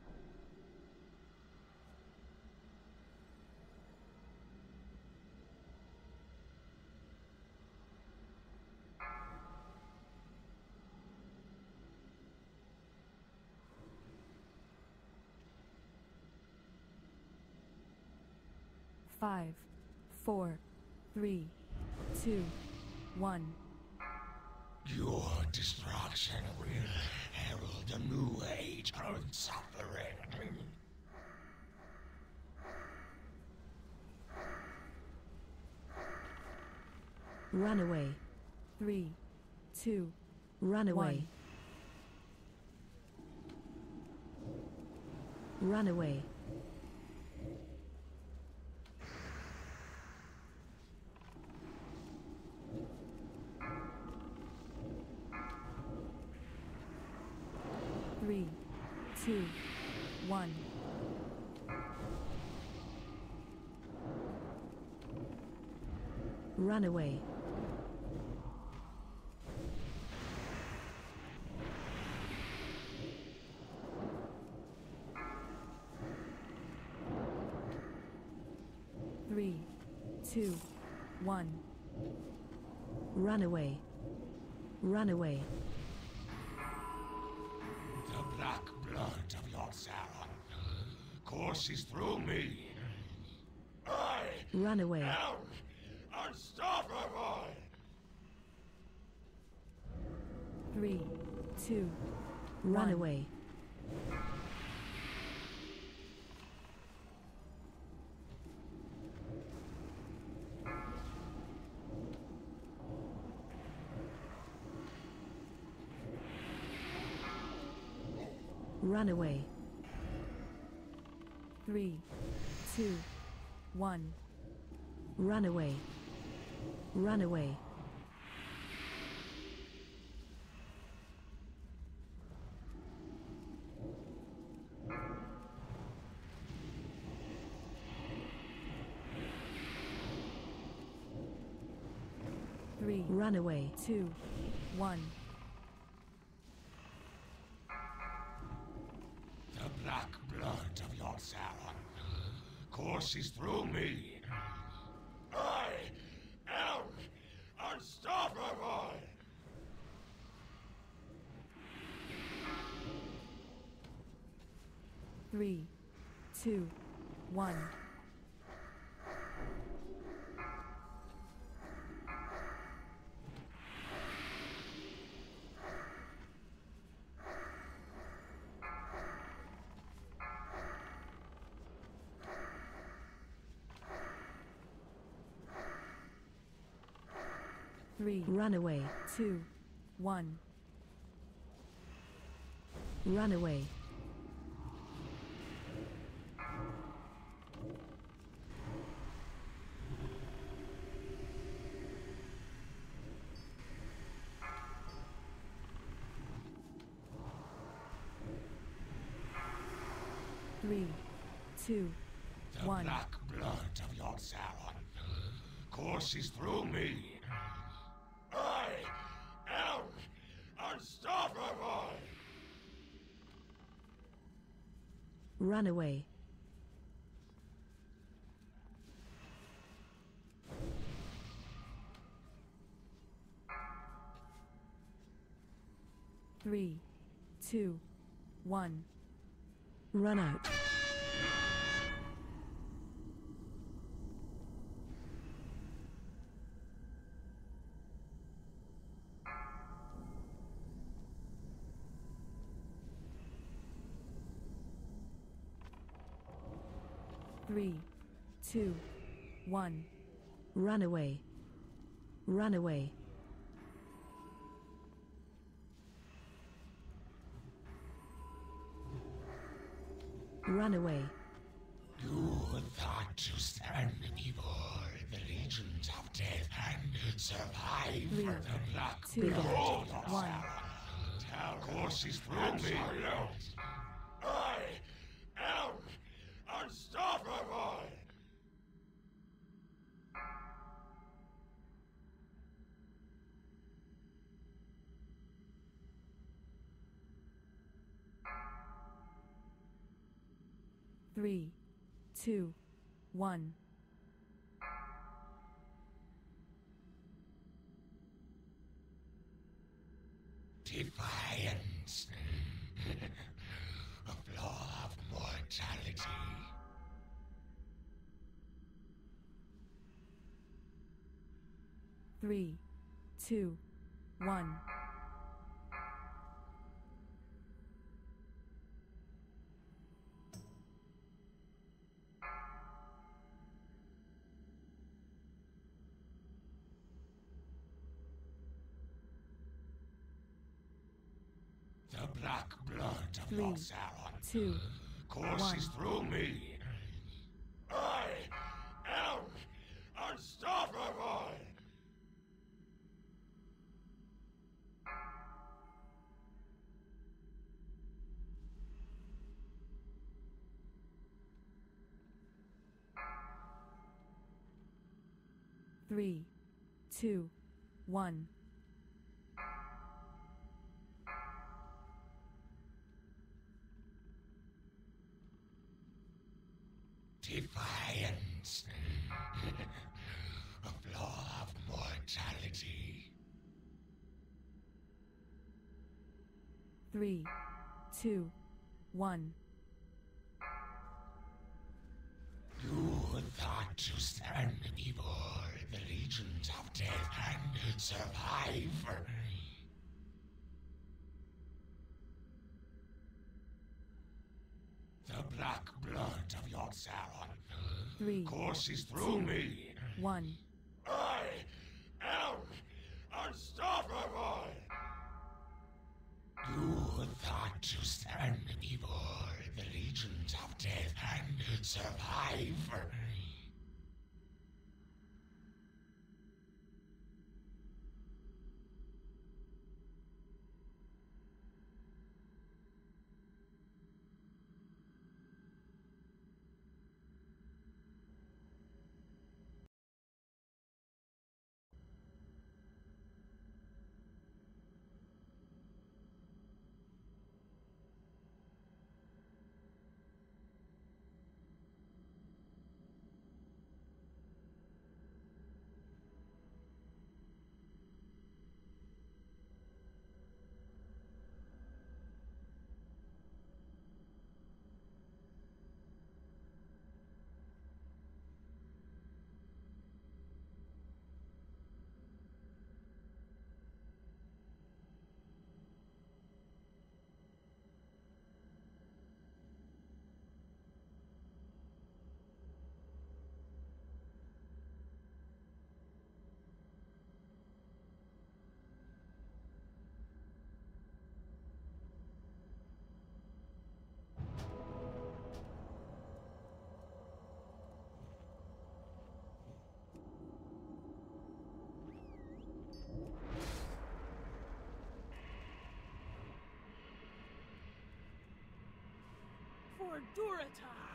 Five, four, three, two, one. Your destruction will herald a new age of suffering. Run away. Three, two, Run away. one. Run away. Three, two, one. Run away. Three, two, one. Run away. Run away. The black blood of your Sauron courses through me. I Run away. am unstoppable! Three, two, Run one. away. Run away. Three, two, one. Run away. Run away. Three, Run away. two, one. The black blood of your Sauron courses through me. I am unstoppable! Three, two, one. Three, Run away. two, one. Run away. Three, two, The one. black blood of your Sauron courses through me. I am unstoppable! Run away. Three, two, one. Run out. Three, two, one. Run away. Run away. Run away. You thought to stand before the legions of death and survive Three, for the black two, blood of one. Sauron. Tell courses through me. I am unstoppable! Three, two, one. Defiance. A law of mortality. Three, two, one. The black blood of Three, Lord Sauron two, courses one. through me. I am unstoppable! Three, two, one. Defiance. A law of mortality. Three, two, one. You thought to stand before the legions of death and survive. The black blood of your Sauron Three, courses through two, me. one. I am unstoppable! You thought to stand before the legions of death and survive. For Durotar!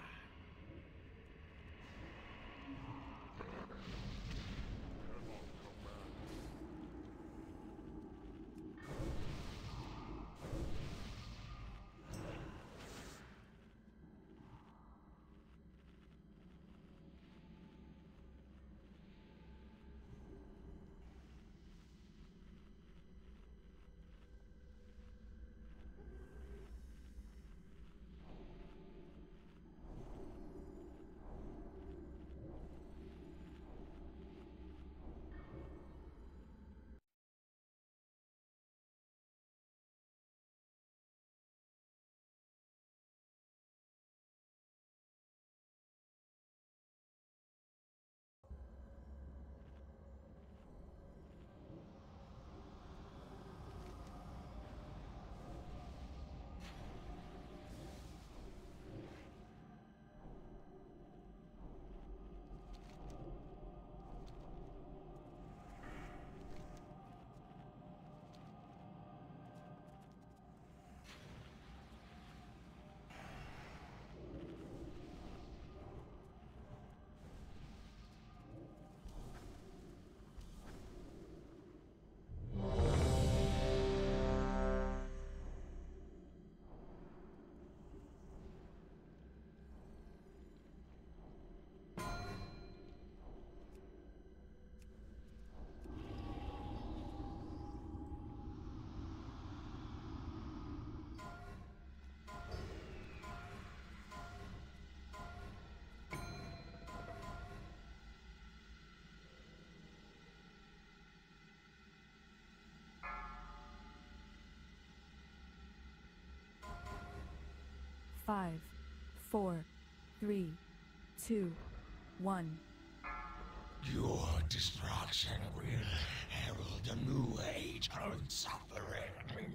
Five, four, three, two, one. Your destruction will herald a new age of suffering.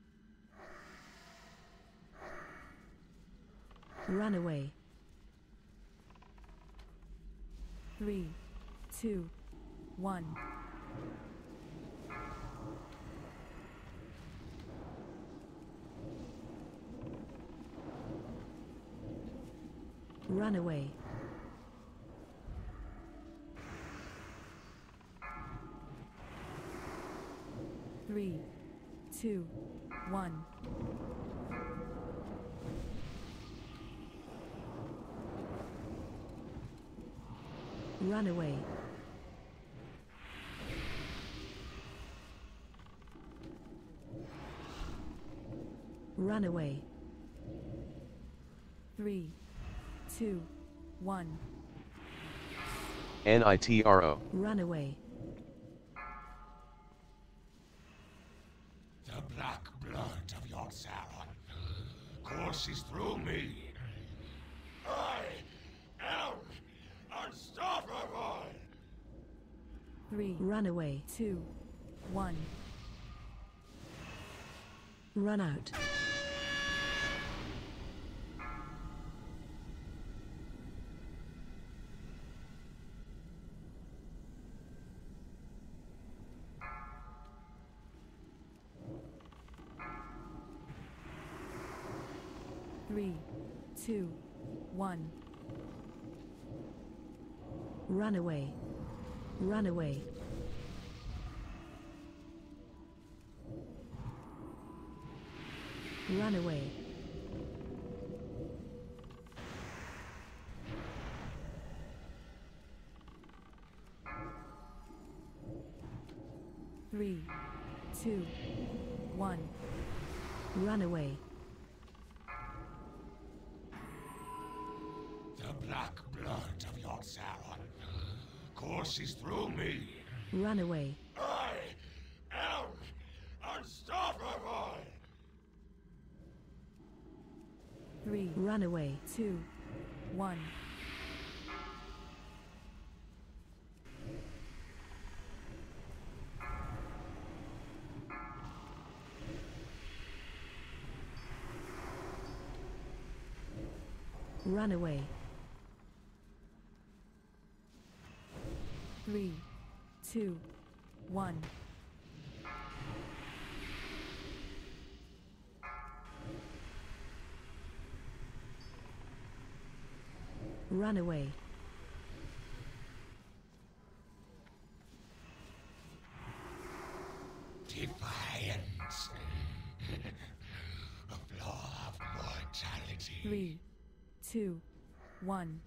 Run away. Three, two, one. Run away. Three, two, one. Run away. Run away. Three, two, one. NITRO. Run away. The black blood of your Sauron courses through me. I am unstoppable. Three, Run away. two, one. Run out. Three, two, one. Run away. Run away. Run away. Three, two, one. Run away. The black blood of your Sauron courses through me. Run away. I am unstoppable. Three, Run away. two, one. Run away. Three, two, one. Run away. Defiance. A flaw of mortality. Three, two, one.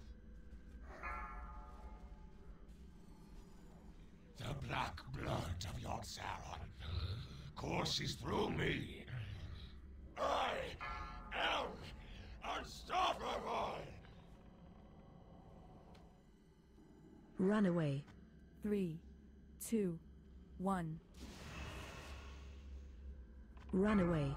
The black blood of your Sauron courses through me. I am unstoppable. Run away. Three, two, one. Run away.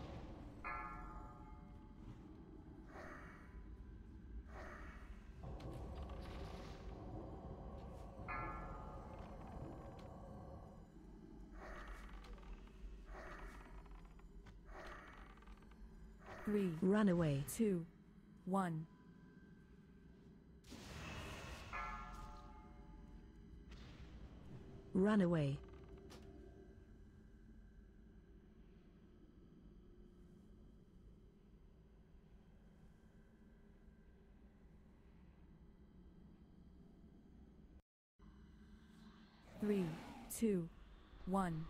Three, Run away. two, one. Run away. Three, two, one.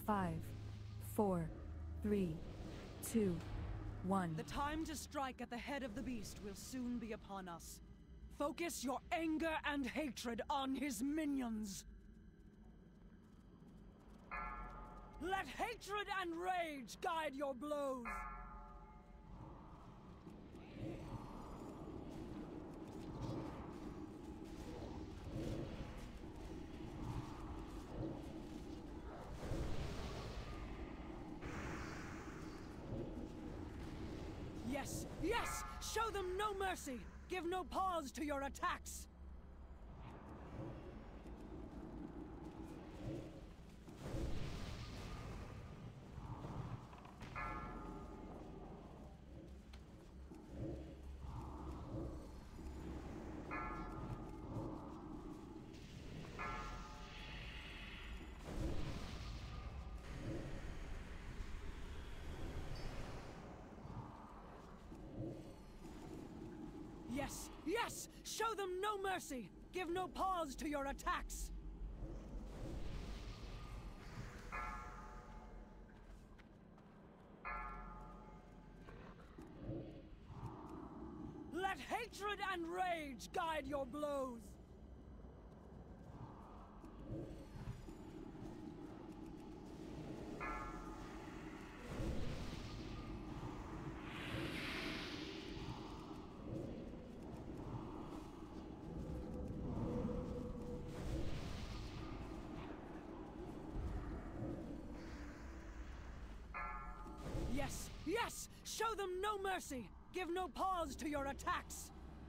Five, four, three, two, one. The time to strike at the head of the beast will soon be upon us. Focus your anger and hatred on his minions. Let hatred and rage guide your blows. Yes, yes! Show them no mercy! Give no pause to your attacks! Yes, yes! Show them no mercy! Give no pause to your attacks! Let hatred and rage guide your blows! Yes, yes! Show them no mercy! Give no pause to your attacks!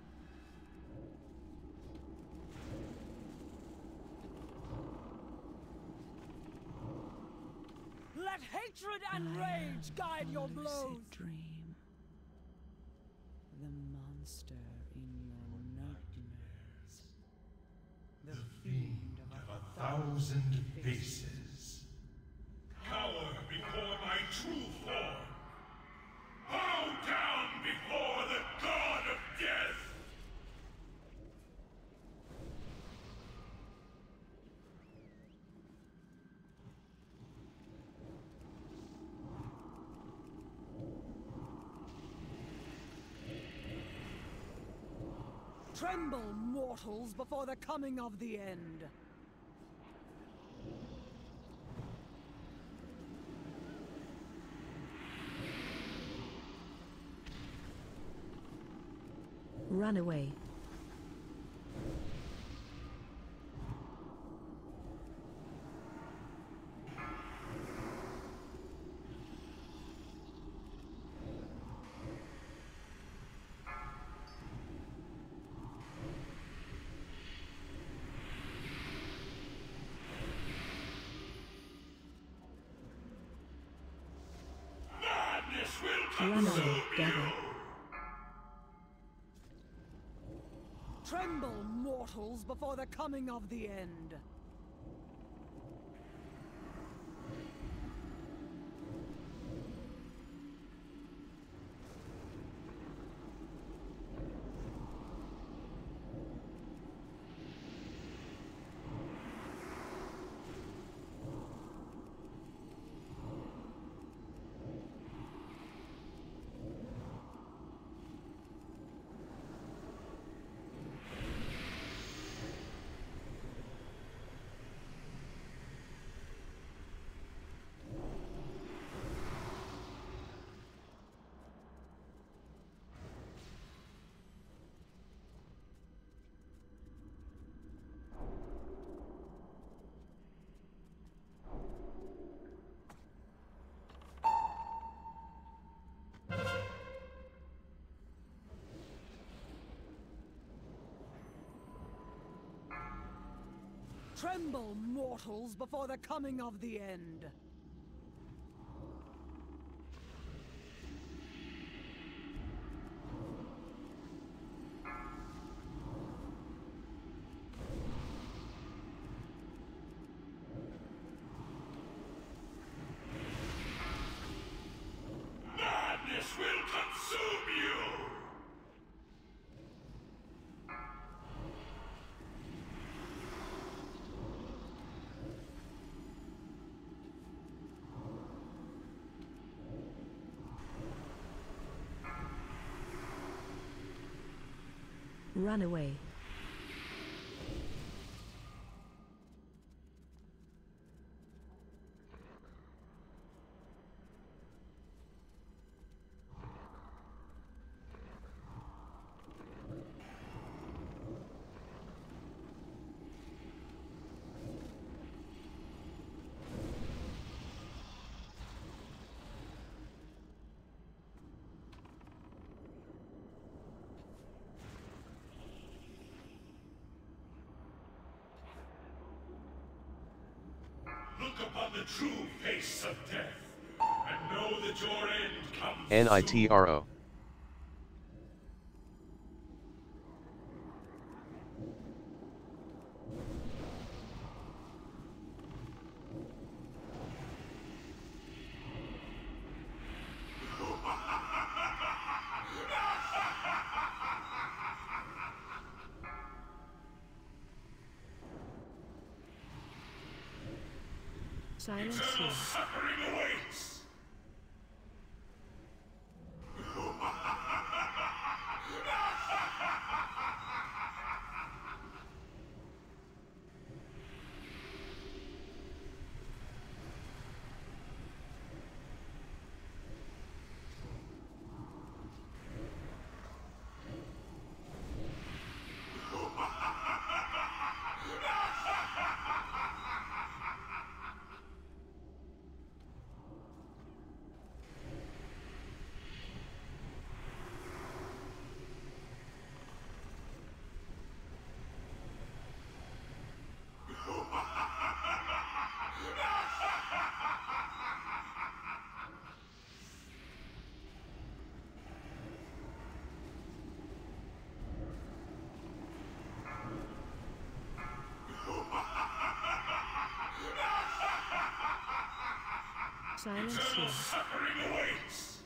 Let hatred and rage guide your blows! Dream. The monster in your nightmares. The fiend of a thousand faces. Cower before my true form! Bow down before the god of death! Tremble, mortals, before the coming of the end! Run away. Madness will Run consume away, you! devil. Tremble, mortals, before the coming of the end! Tremble, mortals, before the coming of the end! Madness will consume you! Run away. Look upon the true face of death, and know that your end comes N I T R O. Silence Eternal here. suffering awaits. Silence Eternal here. suffering awaits.